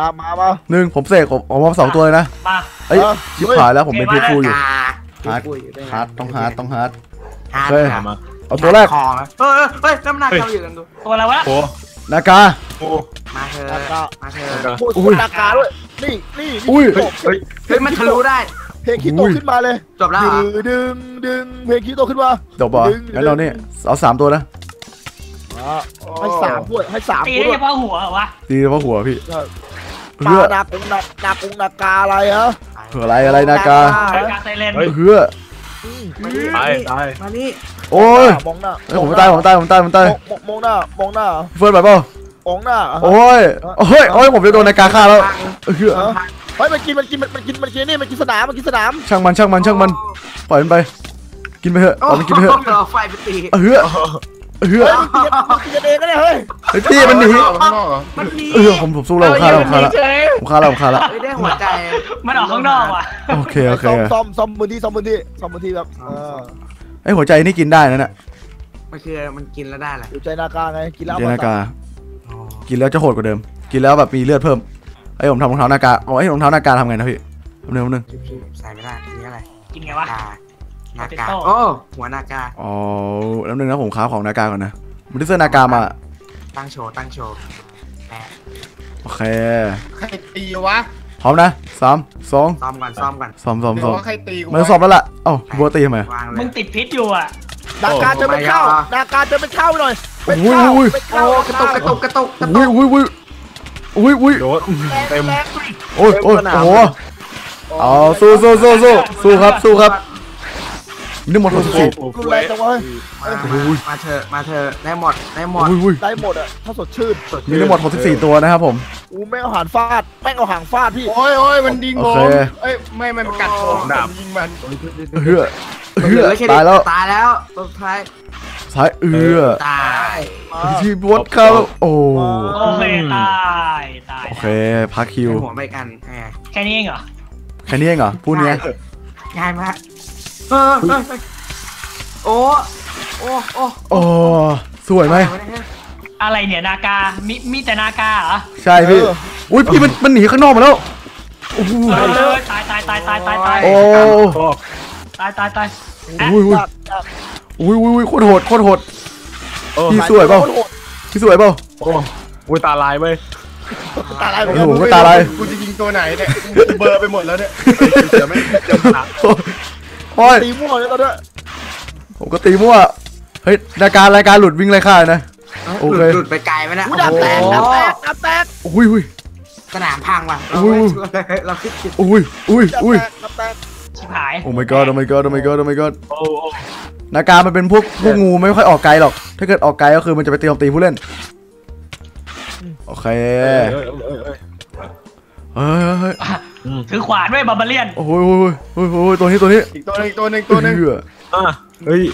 [SPEAKER 2] 1ผมเสกผมมา2ตัวเลยนะ
[SPEAKER 4] มา
[SPEAKER 2] เอ้ยชิบหายแล้วผมเป็นเพชรฟูอยู่
[SPEAKER 6] กา
[SPEAKER 2] ฮาร์ดต้องฮาร์ด
[SPEAKER 6] ฮาร์ด
[SPEAKER 2] เฮ้ย
[SPEAKER 5] มา
[SPEAKER 2] เอาตัวแรก
[SPEAKER 6] คอไหมเฮ้ยน้ำหนักเราอยู่กันดู
[SPEAKER 4] ตัวอะไรวะ
[SPEAKER 5] โอ้
[SPEAKER 2] นากา
[SPEAKER 5] โอ้
[SPEAKER 6] มาเธอ
[SPEAKER 1] นากา
[SPEAKER 6] มาเธอ
[SPEAKER 1] โอ้ย
[SPEAKER 2] อุ้ย
[SPEAKER 1] นากาด้วยนี่
[SPEAKER 2] อุ้ย
[SPEAKER 5] เฮ้ย
[SPEAKER 6] เฮ้ยมันทะลุได้
[SPEAKER 1] เพลงคิโตขึ้นมาเลย
[SPEAKER 6] จบแล้วเหรอ
[SPEAKER 1] ดึงเพลงคิโตขึ้นมา
[SPEAKER 2] จบป่ะงั้นเรานี่เอา3ตัวนะ
[SPEAKER 1] ให้3ด้วยให้3
[SPEAKER 4] ตี
[SPEAKER 1] ด้
[SPEAKER 4] ได้
[SPEAKER 1] วย
[SPEAKER 4] เฉพาะหัวเหรอวะ
[SPEAKER 2] ดีเฉพาะหัวพี่
[SPEAKER 1] ปลา
[SPEAKER 2] เฮือ
[SPEAKER 1] นากงนากาอะไรฮะ
[SPEAKER 2] เผื่ออะไรนากา
[SPEAKER 4] กาไซเลน
[SPEAKER 2] เฮือ
[SPEAKER 5] ตายตาย
[SPEAKER 6] มานี่
[SPEAKER 2] โอ้ย
[SPEAKER 1] มองหน้า
[SPEAKER 2] เฮ้ยผมตาย
[SPEAKER 1] มองหน้า
[SPEAKER 2] เฟิร์นไปเปล่าม
[SPEAKER 1] องหน้า
[SPEAKER 2] โอ้ยผมจะโดนนากาฆ่าแล้วเฮือ
[SPEAKER 1] เฮ้ยมันกินนี่มันกินสนาม
[SPEAKER 2] ช่างมันปล่อยมันไปกินไปเถอะเอามันกินไปเถอะ
[SPEAKER 6] เราไฟไปตี
[SPEAKER 2] เฮือ
[SPEAKER 1] เฮ้ยมันกินกันเองก็ได้เฮ้ย
[SPEAKER 2] เฮ้ยพี่มันหนี
[SPEAKER 6] มันมี
[SPEAKER 2] ผมสู้แล้วผมฆ่าแล้วผมฆ่าแล้ว
[SPEAKER 6] ไม่ได้หัวใจ
[SPEAKER 4] มันออกข้างนอกว่ะ
[SPEAKER 2] โอเค
[SPEAKER 1] ซ่อมมือที่แบบ
[SPEAKER 2] ไอหัวใจนี่กินได้นะเนี่ย
[SPEAKER 6] มันคือมันกินแล้วได้แหละ
[SPEAKER 1] อยู่ใจนากาไงกินแล้ว
[SPEAKER 2] เจนากากินแล้วจะโหดกว่าเดิม กินแล้วแบบมีเลือดเพิ่มไอผมทำรองเท้านากาเอาไอรองเท้านากาทำไงนะพี่นึง
[SPEAKER 6] ใส่ไม่ได้อันนี้อะไร
[SPEAKER 4] กินไงวะ
[SPEAKER 6] นากาโอ้หัวนากา
[SPEAKER 2] อ๋อแล้วนึงนะผมค้าของนากาก่อนนะผมได้เสื้อนากามา
[SPEAKER 6] ตั้งโชว์แปะ
[SPEAKER 2] โอเค
[SPEAKER 3] ใครตีวะ
[SPEAKER 2] พร้อมนะ3 2
[SPEAKER 6] ซ้อมก่อน
[SPEAKER 2] ซ้อม
[SPEAKER 3] หรือว่าใครตีกู
[SPEAKER 2] ไม่ต้องซ้อมแล้วล่ะเอ้าบัวตีทำไม
[SPEAKER 6] วางเล
[SPEAKER 4] มึ
[SPEAKER 6] ย
[SPEAKER 4] งติดพิษอยู่อ่ะ
[SPEAKER 1] นากาจะไม่เข้หน่อย
[SPEAKER 6] โอ้กระตุก
[SPEAKER 2] อุ้ย
[SPEAKER 5] โดนเต็ม
[SPEAKER 2] โอ้โหเอาสู้ครับมีทั้งหมด64
[SPEAKER 1] รุนแรงจังวะ
[SPEAKER 6] มาเธอได้หมด
[SPEAKER 1] ได้หมดอ่ะถ้าสดชื่น
[SPEAKER 2] มีทั้งหมด64ตัวนะครับผม
[SPEAKER 1] แม่งเอาหางฟาดพี่
[SPEAKER 3] โอ้ยมันยิง
[SPEAKER 2] โอ
[SPEAKER 3] ผ
[SPEAKER 2] เค
[SPEAKER 3] มเอ้ยไม่มันกัดผมยิงมัน
[SPEAKER 2] เฮือตายแล้ว
[SPEAKER 6] ตายแล้วตัวท้าย
[SPEAKER 2] ซ้าย
[SPEAKER 6] ตาย
[SPEAKER 2] ที่บดเข้าโอ้
[SPEAKER 4] โอเคตาย
[SPEAKER 2] โอเคพักคิว
[SPEAKER 6] หัวไม่กัน
[SPEAKER 4] แค่นี้เองเหรอ
[SPEAKER 2] แค่นี้เองเหรอพูดเนี้ย
[SPEAKER 6] ง่ายมากโอ้
[SPEAKER 2] โอ้สวยไหม
[SPEAKER 4] อะไรเนี่ยนากามีแต่นากาเหรอ
[SPEAKER 2] ใช่พี่อุ้ยพี่มันหนีข้างนอกมาแล้วโอ้โห
[SPEAKER 4] ตาย
[SPEAKER 2] โอ้
[SPEAKER 4] ตาย
[SPEAKER 2] อุ้ยโคตรโหดพี่สวยเปล่า
[SPEAKER 5] โอ้ยตาลายเว้ย
[SPEAKER 1] ตาลาย
[SPEAKER 2] โอ้โหก็ตาลาย
[SPEAKER 3] กูจะยิงตัวไหนเนี่ยเบอร์ไปหมดแล้วเนี่ย
[SPEAKER 5] เดี๋ยวไม่เดี๋ยวหนัก
[SPEAKER 2] โอ้ย
[SPEAKER 1] ตีมั่วเลยตอนนี้
[SPEAKER 2] ผมก็ตีมั่วเฮ้ยรายการหลุดวิ่งไรค่านะโอเค
[SPEAKER 6] หลุดไปไกลไหมนะ
[SPEAKER 1] ดับแตก
[SPEAKER 2] อุ้ย
[SPEAKER 6] สนามพังว่ะเราคิดผิด
[SPEAKER 2] อุ้ย
[SPEAKER 1] ดับแตก
[SPEAKER 4] ชิบหาย
[SPEAKER 2] โอ้ my god
[SPEAKER 5] โอ้
[SPEAKER 2] นาการมันเป็นพวกงูไม่ค่อยออกไกลหรอกถ้าเกิดออกไกลก็คือมันจะไปตีผู้เล่นโอเคเฮ้ย
[SPEAKER 4] ถือขวานด้วยบาร์บาเลียน
[SPEAKER 2] โอ้ยตัวนี้
[SPEAKER 3] อีกตัวหนึ่ง
[SPEAKER 5] เฮ้ย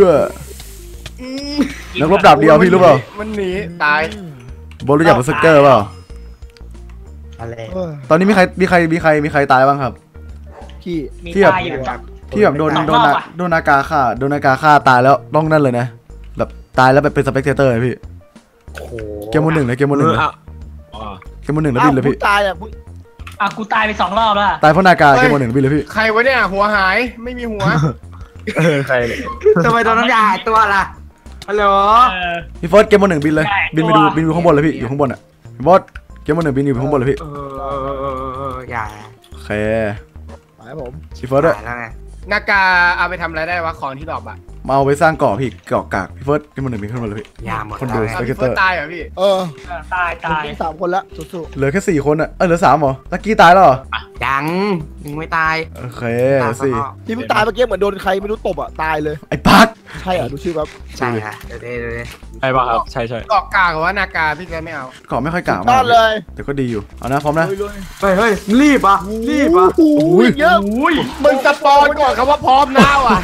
[SPEAKER 2] นักรบดาบเดียวพี่รู้เปล่า
[SPEAKER 3] มันหนีตาย
[SPEAKER 2] บอลรู้จักสเกอร์เปล่า
[SPEAKER 6] อะไร
[SPEAKER 2] ตอนนี้มีใครตายบ้างครับ
[SPEAKER 1] พี่
[SPEAKER 4] มี
[SPEAKER 2] ที่แบบ
[SPEAKER 4] ตายอยู่
[SPEAKER 2] ที่แบบโดนนากาฆ่าตายแล้วต้องนั่นเลยนะแบบตายแล้วแบบเป็นสเปกเตอร์เลยพี่เกม1เลยเกม 1แล้วบินเลยพี่
[SPEAKER 1] ตายอ่ะ
[SPEAKER 4] อ่ะกูตายไป2 รอบแล้ว
[SPEAKER 2] ตายเพราะนากาเกมหมด1พี่เลยพี่
[SPEAKER 3] ใครวะเนี่ยหัวหายไม่มีหัว
[SPEAKER 5] ใครเนี่ย
[SPEAKER 6] ทำไมโดนน้ำยาหายตัวล่ะฮัลโหล
[SPEAKER 2] พี่เฟิร์สเกมหมด1บินเลยบินไปดูข้างบนเลยพี่อยู่ข้างบนอ่ะพี่บอสเกมหมด1บินอยู่ข้างบนเลยพี่
[SPEAKER 6] อย่า
[SPEAKER 2] โอเค
[SPEAKER 1] ไปครับผม
[SPEAKER 2] พี่เฟิร์สด้วย
[SPEAKER 6] แล้วไง
[SPEAKER 3] นากาเอาไปทำอะไรได้วะของที่ดรอปอะ
[SPEAKER 2] มาเอาไปสร้างเกาะพี่เกาะกากพี่เฟิร์สเกมหมด1บินขึ้นมาเลยพี่
[SPEAKER 6] ยาหมด
[SPEAKER 2] คนดู
[SPEAKER 3] เอาพี่เฟิร์สตายเหรอพี่
[SPEAKER 4] ตาย
[SPEAKER 1] มี3 คนละสู้
[SPEAKER 2] เหลือแค่4 คนอ่ะเหลือ3เหรอลักกี้ตายแล้วเหรอ
[SPEAKER 6] ยังไม่ตาย
[SPEAKER 2] โอเคสี่
[SPEAKER 1] ๆที่เพิ่งตายเมื่อกี้เหมือนโดนใครไม่รู้ตบอ่ะตายเลย
[SPEAKER 2] ไอ้ปัก
[SPEAKER 1] ใช่เหรอดูชื่อแบบ
[SPEAKER 6] ใช่ค่ะเดี๋ยว
[SPEAKER 5] ใช่ป่ะครับใช่
[SPEAKER 3] เกาะกลางเหรอวะนากาพี่จะไม่เอา
[SPEAKER 2] เกาะไม่ค่อยกาก
[SPEAKER 1] ต้
[SPEAKER 2] มา
[SPEAKER 1] อก นเลย
[SPEAKER 2] แต่ก็ดีอยู่เอานะพร้อมนะ
[SPEAKER 1] ลุย
[SPEAKER 6] เฮ้ยรีบอ่ะ
[SPEAKER 1] โอ้โหเยอะ
[SPEAKER 3] มึงสปอนก่อนคำว่าพร้อมแล้วอ่ะ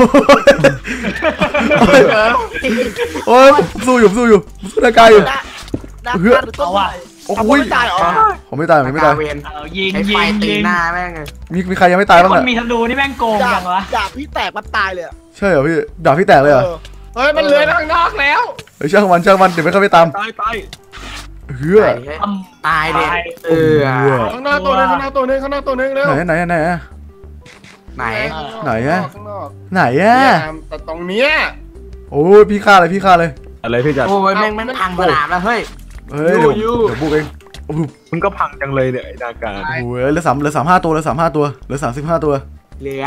[SPEAKER 2] โอ้ยสู้อยู่สู้นากาอยู่
[SPEAKER 1] นัก
[SPEAKER 2] เฮ้ย
[SPEAKER 1] การหรือต้นไม้
[SPEAKER 2] โอ้
[SPEAKER 1] ทำ
[SPEAKER 2] โห
[SPEAKER 1] ไม่ตายเหรอ
[SPEAKER 2] ผมไม่ตายผมไม่ตาย
[SPEAKER 6] เวน
[SPEAKER 4] ยิง
[SPEAKER 6] ไอ้ไฟตีหน้าแม่งเลย
[SPEAKER 2] มีใครยังไม่ตายบ้าง
[SPEAKER 4] ค
[SPEAKER 2] อ่ะ
[SPEAKER 4] นมีธนูนี่แม่งโกงจังวะ
[SPEAKER 1] ดาบพี่แตกมันตายเลยอะ
[SPEAKER 2] ใช่เหรอพี่ดาบพี่แตกเลยเหรอ
[SPEAKER 3] เฮ้ยมันเลื้อยไปข้างนอกแล้ว
[SPEAKER 2] เฮ้ยช่างมันเดี๋ยวไม่เข้าไปตาม
[SPEAKER 5] ตาย
[SPEAKER 2] เฮ้ย
[SPEAKER 6] ตายเด็ก
[SPEAKER 3] ข้างนอกตัวนึงข้างนอกตัวนึงข้างนอกตัวนึงเร็ว
[SPEAKER 2] ไหนอะ
[SPEAKER 6] ไหน
[SPEAKER 2] ไหนอะ
[SPEAKER 3] ข้างนอก
[SPEAKER 2] ไหนอะ
[SPEAKER 3] แต่ตรงเนี้ย
[SPEAKER 2] โอ้ยพี่ฆ่าเลย
[SPEAKER 5] อะไรพี่จัด
[SPEAKER 6] โอ้ยแม่งพังสนามแล้วเฮ้ย
[SPEAKER 2] เฮ้ยเดี๋ยวบุกเองโอ้โห
[SPEAKER 5] มึงก็พังจังเลยเนี่ยไอ้นากา
[SPEAKER 2] เหลือ35 ตัวเหลือ35 ตัวเหลือ35 ตัว
[SPEAKER 6] เหลือ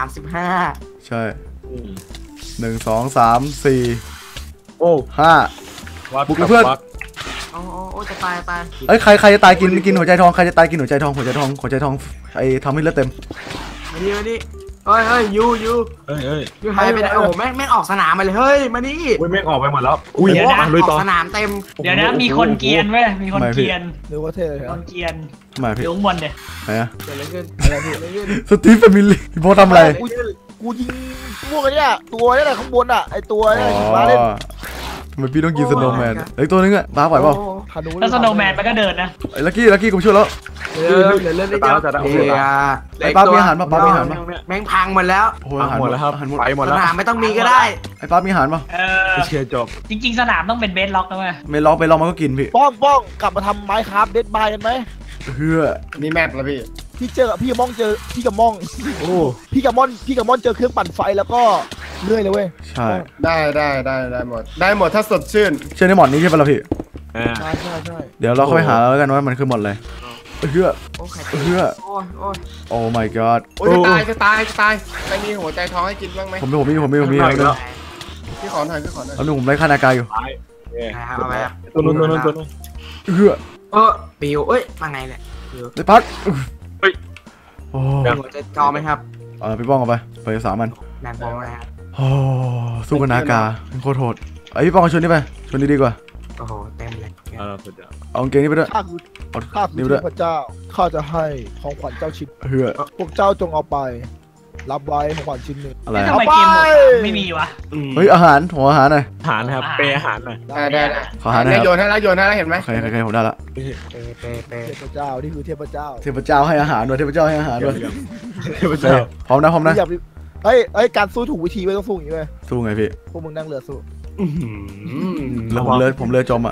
[SPEAKER 6] 35
[SPEAKER 2] ใช่1 2 3 4
[SPEAKER 5] โอ้
[SPEAKER 2] 5 บุกเลยเพื่อน
[SPEAKER 6] โอ้จะตาย
[SPEAKER 2] เอ้ยใครจะตายกินหัวใจทองใครจะตายกินหัวใจทองไอ้ทำให้เลือดเต็ม
[SPEAKER 6] มาดิเฮ้ยยู
[SPEAKER 5] เฮ้ย
[SPEAKER 6] ยูหายไปไหนโอ้แม่งออกสนามมาเลยเฮ้ยมานี่
[SPEAKER 5] อุ้ยแม่งออกไปหมดแล้วอุ้ย
[SPEAKER 6] อ
[SPEAKER 5] ลุย
[SPEAKER 6] อ
[SPEAKER 5] ต่อก
[SPEAKER 6] สนามเต็ม
[SPEAKER 4] เดี๋ยวนะมีคนเกียนเว้ยมีคนเกียน
[SPEAKER 1] หรือว่าเท่เลยค
[SPEAKER 4] ครับ นเกียน
[SPEAKER 2] ทำไมพี่
[SPEAKER 4] อยู่ข้างบนเดี๋ย
[SPEAKER 2] ไหนอะ
[SPEAKER 6] เกิดอะไรขึ้น
[SPEAKER 2] สตีฟแฟมิลี่พี่โบทำอะไร
[SPEAKER 1] กูยิงพวกไอ้เนี่ยตัวนี่แหละข้างบนอ่ะไอตัวเนี่ยยิงมาเล่น
[SPEAKER 2] ทำไมพี่ต้องกินสโนว์แมนไอ้ตัวนึงอะบ้าไหวเปล่า
[SPEAKER 1] ธนู
[SPEAKER 4] แล้วสโนว์แมนมันก็เดินนะ
[SPEAKER 2] ไอ้ลักกี้กูช่วยแล้ว
[SPEAKER 6] เหลือเล่นได้เยอะ
[SPEAKER 2] ไอ้ป้ามีอาหารป่ะป้ามีอาหารป่ะ
[SPEAKER 6] แม่งพังหมดแล้ว
[SPEAKER 2] โอ้ย
[SPEAKER 5] พังหมดแล้วครับ
[SPEAKER 2] อาหารหมด
[SPEAKER 5] ไปหมด
[SPEAKER 6] ส
[SPEAKER 5] แล้ว
[SPEAKER 6] นามไม่ต้องมีก็ได้
[SPEAKER 2] ไอ้ป้ามีอาหารป่ะ
[SPEAKER 5] ไม่เชียร์จบ
[SPEAKER 4] จริงๆสนามต้องเป็นเบสล็อกนะเว้ย
[SPEAKER 2] ไม่ล็อกไปล็อกมันก็กินพี่
[SPEAKER 1] ป้องกลับมาทำไม้คราฟเดดบายกันไหม
[SPEAKER 2] เฮือ
[SPEAKER 3] นี่แมปแล้วพี่
[SPEAKER 1] พี่เจอพี่กับม่องเจอพี่กับม่อง
[SPEAKER 2] โอ้
[SPEAKER 1] พี่กับม่อนเจอเครื่องปั่นไฟแล้วก็เลื่อยเลยเว้ย
[SPEAKER 2] ใช่
[SPEAKER 3] ได้หมดถ้าสดชื่น
[SPEAKER 2] เชื่อในหมอดนี้ใช่ป่ะล่ะพี่
[SPEAKER 1] ใช่
[SPEAKER 2] เดี๋ยวเราค่อยหาแล้วกันว่ามันคือหมดอะไรเฮือ
[SPEAKER 6] โอ้ใคร
[SPEAKER 2] เฮือ
[SPEAKER 6] โอ้ย
[SPEAKER 2] โอ้ my god
[SPEAKER 3] โอ้ยจะตายไม่มีหัวใจท้องให้กินบ้างไหม
[SPEAKER 2] ผมมีแล้ว
[SPEAKER 3] พี่ขอหน่อย
[SPEAKER 2] แล้วนึงผมไล่ฆ่านากาอยู่
[SPEAKER 5] ตายเนี่ย
[SPEAKER 6] เอาไป
[SPEAKER 5] ตัวนู้น
[SPEAKER 2] เฮือ
[SPEAKER 6] ปิวเอ้ยมาไงเนี่ย
[SPEAKER 2] ไอ้พัดโอ้
[SPEAKER 6] หัวจะจอไหมครับ
[SPEAKER 2] พี่ป้องเอาไปสามัน
[SPEAKER 6] แรงพอไหมครับ
[SPEAKER 2] โอ้สู้กับนากาโคตรโหดไอ้พี่ป้องเอาชนนี่ไปชนนี่ดีกว่า
[SPEAKER 6] โอ้โหเต็มเลย
[SPEAKER 5] สุดยอด
[SPEAKER 2] เอากางเกงนี้ไปด้วย
[SPEAKER 1] ข้าคือ
[SPEAKER 2] เอา
[SPEAKER 1] เท
[SPEAKER 2] นี่ไปด้วย
[SPEAKER 1] พเจ้าข้าจะให้ของขวัญเจ้าชิ้น
[SPEAKER 2] เฮือ
[SPEAKER 1] พวกเจ้าจงเอาไป รับไว้ของขวัญชิ้นหนึ่ง
[SPEAKER 2] อะไร
[SPEAKER 4] ทำไมเกมหมดไม่มีวะ
[SPEAKER 2] เฮ้ยอาหารหัวอาหารหน่อย
[SPEAKER 5] อาหารนะครับเปย์อาหารหน่อย
[SPEAKER 3] ได้
[SPEAKER 2] ขออาหารหน่อย
[SPEAKER 3] โยนให้แล้วเห็นไหม
[SPEAKER 2] โอเคผมได้ละ
[SPEAKER 6] เป
[SPEAKER 1] เทพเจ้านี่คือเทพเจ้า
[SPEAKER 2] เทพเจ้าให้อาหารด้วยเทพเจ้าให้อาหารด้วย
[SPEAKER 5] เทพเจ้า
[SPEAKER 2] พร้อมนะ
[SPEAKER 1] อยากเฮ้ยการสู้ถูกวิธีไม่ต้องสู้อย่างนี้เลย
[SPEAKER 2] สู้ไงพี่
[SPEAKER 1] พวกมึงนั่งเรือสู้
[SPEAKER 2] แล้วผมเรือจมอ่ะ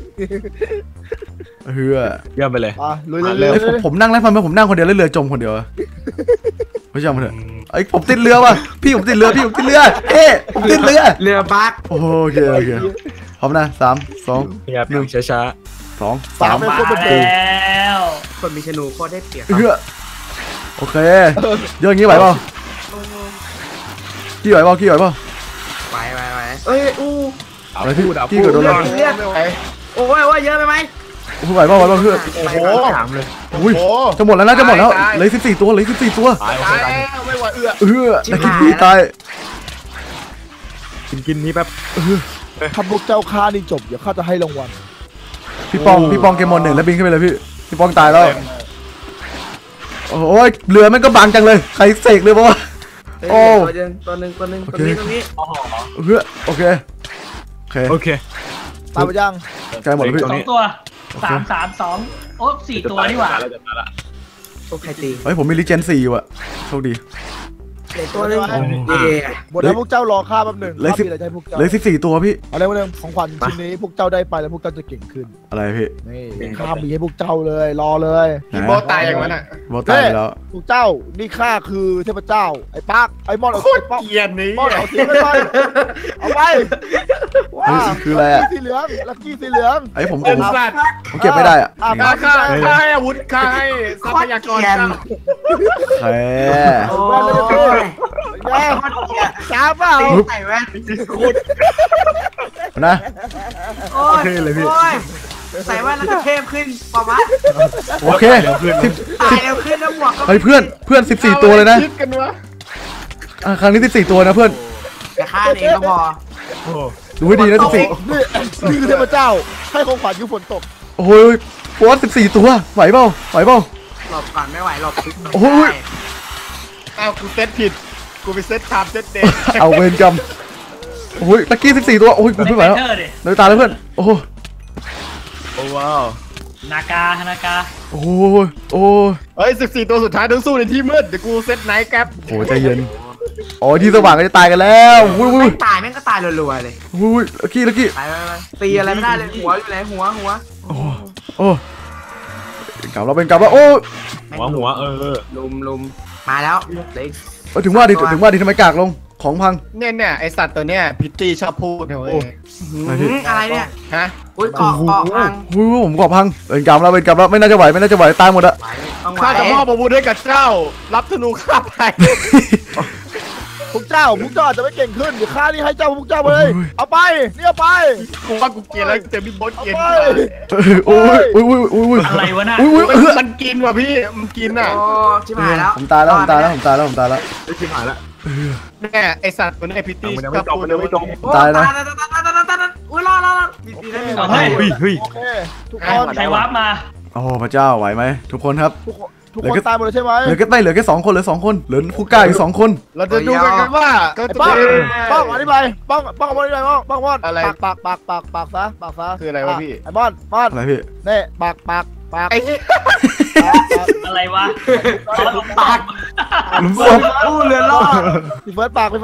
[SPEAKER 2] เฮือ
[SPEAKER 5] เยี่ยมไปเลย
[SPEAKER 1] ลุยเลย
[SPEAKER 2] ผมนั่งแล้วทำไมผมนั่งคนเดียวแล้วเรือจมคนเดียวไม่ใช่มันเถอะไอ้ผมติดเรือว่ะพี่ผมติดเรือผมติดเรือ
[SPEAKER 6] เรือบัก
[SPEAKER 2] โอเคพร้อมนะ3 2
[SPEAKER 5] เงียบช้า
[SPEAKER 2] 2
[SPEAKER 1] 3เป็นคนเป็น
[SPEAKER 4] แล
[SPEAKER 1] เด็ก้
[SPEAKER 4] ว
[SPEAKER 6] คนมีธนูโคตรได้เปรียบ
[SPEAKER 2] เฮือโอเคเยอะอย่างนี้ไหวเปล่ากี้ไหวเปล่า
[SPEAKER 6] ไปเอ้ยอู้
[SPEAKER 2] อะไรพี่กี้เกิดโดนอะไร
[SPEAKER 6] โอ้ยเยอะไปไหม
[SPEAKER 2] ไหวเปล่าเพื่อน
[SPEAKER 3] โอ้โห
[SPEAKER 5] ถามเลย
[SPEAKER 2] อุ้ยจะหมดแล้วนะเลย14 ตัว
[SPEAKER 5] ตาย
[SPEAKER 3] ไม่ไหว
[SPEAKER 2] ได้กินพี่ตาย
[SPEAKER 5] กินนี้แป๊บ
[SPEAKER 1] ถ้าพวกเจ้าฆ่านี่จบเดี๋ยวข้าจะให้รางวัล
[SPEAKER 2] พี่ปองเกมมอน1แล้วบินขึ้นไปเลยพี่ปองตายแล้วโอ้ยเรือมันก็บังจังเลยใครเสกเลยปะวะโอ้
[SPEAKER 6] ตัวนึงตรงนี้
[SPEAKER 2] โอเค
[SPEAKER 1] ตายไปยัง
[SPEAKER 2] ใกล้หมดแล้วพี่
[SPEAKER 4] 2 ตัว 3 2 โอ้4 ตัวนี่หว่า
[SPEAKER 6] โอ้ใครตี
[SPEAKER 2] เฮ้ยผมมีรีเจน4อยู่อะโชคดี
[SPEAKER 6] ตัวนึง
[SPEAKER 1] หมดแล้วพวกเจ้ารอข้าแป๊บหนึ่ง
[SPEAKER 2] เหลือ
[SPEAKER 1] ข้ามีอะไรจะให้พวกเจ้า
[SPEAKER 2] เหลือ14 ตัวพี่
[SPEAKER 1] อะไรวะเนี่ยของขวัญชิ้นนี้พวกเจ้าได้ไปแล้วพวกเจ้าจะเก่งขึ้น
[SPEAKER 2] อะไรพี่
[SPEAKER 1] นี่ข้ามีให้พวกเจ้าเลยรอเลย
[SPEAKER 3] พี่โบตายอย่างนั้นอ่ะ
[SPEAKER 2] บอตายไปแล้ว
[SPEAKER 1] พวกเจ้านี่ข้าคือเทพเจ้าไอ้ปักไอ้มอนเอา
[SPEAKER 3] โคตร
[SPEAKER 1] ไอ้ป๊อก
[SPEAKER 3] เกลียดนี้
[SPEAKER 1] มอนเอาสีไปเลยเอาไปว้า
[SPEAKER 2] คืออะไรอะ
[SPEAKER 1] ลัคกี้สีเหลืองลัคกี้สีเหลือง
[SPEAKER 2] ไอ้ผม
[SPEAKER 3] เป็นสัตว์
[SPEAKER 2] ผมเก็บไม่ได้อะ
[SPEAKER 1] อ่ะ
[SPEAKER 2] นี่ไง
[SPEAKER 3] ค่าให้อาวุธค่าให้ทรัพยากรเจ้า
[SPEAKER 2] แค่
[SPEAKER 6] โอ้ย
[SPEAKER 1] ไงจ้าเปล่า
[SPEAKER 6] ใส่แว่น
[SPEAKER 2] นะ
[SPEAKER 6] โอ้ยใส่แว่นแล้วก็เทพขึ้นปะวะ
[SPEAKER 2] โอเค
[SPEAKER 6] ตายเร็วขึ้นแล้วหมวกก็
[SPEAKER 2] เฮ้ยเพื่อน14 ตัวเลยนะ
[SPEAKER 3] คิดกันวะ
[SPEAKER 2] ครั้งนี้14 ตัวนะเพื่อน
[SPEAKER 6] แต่ฆ่าเองก็พอ
[SPEAKER 5] โอ้
[SPEAKER 2] ดูให้ดีนะ14
[SPEAKER 1] นี่คือเทพเจ้าให้ของขวัญคือฝนตก
[SPEAKER 2] โอ้ยโค้ด14 ตัวไหวเปล่า
[SPEAKER 6] หลบก่อนไม่ไหวหลบ
[SPEAKER 2] โอ้ย
[SPEAKER 3] อ้าวกูเซตผิดกูไปเซตชามเซตเดย์
[SPEAKER 2] เอาเวรกรรมโอ้ยลักกี้14 ตัวโอ้ยกูไม่ไหวแล้ว
[SPEAKER 4] เตอร์ดิ
[SPEAKER 2] เลยตายแล้วเพื่อนโอ้โห
[SPEAKER 5] โอ้ว้าว
[SPEAKER 4] นากา
[SPEAKER 2] โอ้ยโอ้ย
[SPEAKER 3] เฮ้ย14ตัวสุดท้ายต้องสู้ในที่มืดเดี๋ยวกูเซตไนท์แก๊ป
[SPEAKER 2] โอ้ยใจเย็นอ๋อที่สว่างก็จะตายกันแล้วอุ้ย
[SPEAKER 6] ไม่ตายแม่งก็ตายรัวๆเลย
[SPEAKER 2] อุ้ยลักกี้
[SPEAKER 6] ไปตีอะไรไม่ได้เลยหัวอยู่ไหนหัว
[SPEAKER 2] โอ้กลับเราเป็นกลับแล้วโอ้ย
[SPEAKER 5] หัว
[SPEAKER 6] ลุมมาแล้วเล็ก
[SPEAKER 2] ถึงว่าดิทำไมกากลงของพัง
[SPEAKER 3] เนี่ยไอสัตว์ตัวเนี้ยพิตตี้ชอบพูดเว้ย
[SPEAKER 6] อะไรเนี่ย
[SPEAKER 3] ฮะ
[SPEAKER 6] อุ้ยเกาะพัง
[SPEAKER 2] อุ้ยผมกรอบพังเป็นกลับแล้วไม่น่าจะไหวตายหมดอะ
[SPEAKER 3] ข้าจะมอบอาวุธให้กับเจ้า รับธนูข้าไป
[SPEAKER 1] พวกเจ้าอาจจะไม่เก่งขึ้นเดี๋ยวข้านี่ให้เจ้าพวกเจ้าไปเลยเอาไปนี่เอาไป
[SPEAKER 3] กูว่ากูเกลียดแล้วเจมี่บอส
[SPEAKER 1] เอา
[SPEAKER 3] เกลียด
[SPEAKER 1] ไป
[SPEAKER 2] โอ้ย
[SPEAKER 4] อะไรวะน่ะ
[SPEAKER 3] มันกินว่ะพี่มันกินอ่ะ
[SPEAKER 6] โอ้ชิบหายแล้ว
[SPEAKER 2] ผมตายแล้ว
[SPEAKER 5] ได้ชิบหายละ
[SPEAKER 3] เนี่ยไอสัตว์ตัวนี้พิตตี้
[SPEAKER 5] มันยัง
[SPEAKER 3] ช
[SPEAKER 5] ไม่
[SPEAKER 3] อบ
[SPEAKER 5] จบ
[SPEAKER 3] พูด
[SPEAKER 5] มันยังไม่จบ
[SPEAKER 2] ตายนะ
[SPEAKER 6] อุ้ยรอมีได้มี
[SPEAKER 4] เฮ้ย
[SPEAKER 5] เฮ้ย
[SPEAKER 1] โอเคทุกคน
[SPEAKER 4] ใช้วาร์ปมา
[SPEAKER 2] โอ้พระเจ้าไหวไหมทุกคนครับ
[SPEAKER 1] ทุกคนตายหมดเลยใช่ไหม
[SPEAKER 2] เหลือแค่2 คนเหลือ2 คนเหลือผู้กล้าอีก2 คน
[SPEAKER 3] เราจะดูกันว่าก็
[SPEAKER 1] ไอ้
[SPEAKER 3] จะ
[SPEAKER 1] ป้องอธิบายป้องอธิบายป้อง
[SPEAKER 3] อะไร
[SPEAKER 1] ปากซะ
[SPEAKER 3] คืออะไรวะพี่
[SPEAKER 1] ไอ้บอน
[SPEAKER 2] อะไรพี่
[SPEAKER 1] นี่ปาก
[SPEAKER 3] ไอ้
[SPEAKER 4] อะไรวะ
[SPEAKER 6] ปาก
[SPEAKER 2] ลุมศพ
[SPEAKER 6] อู้เรือนรอด
[SPEAKER 1] พี่เฟิร์สปาก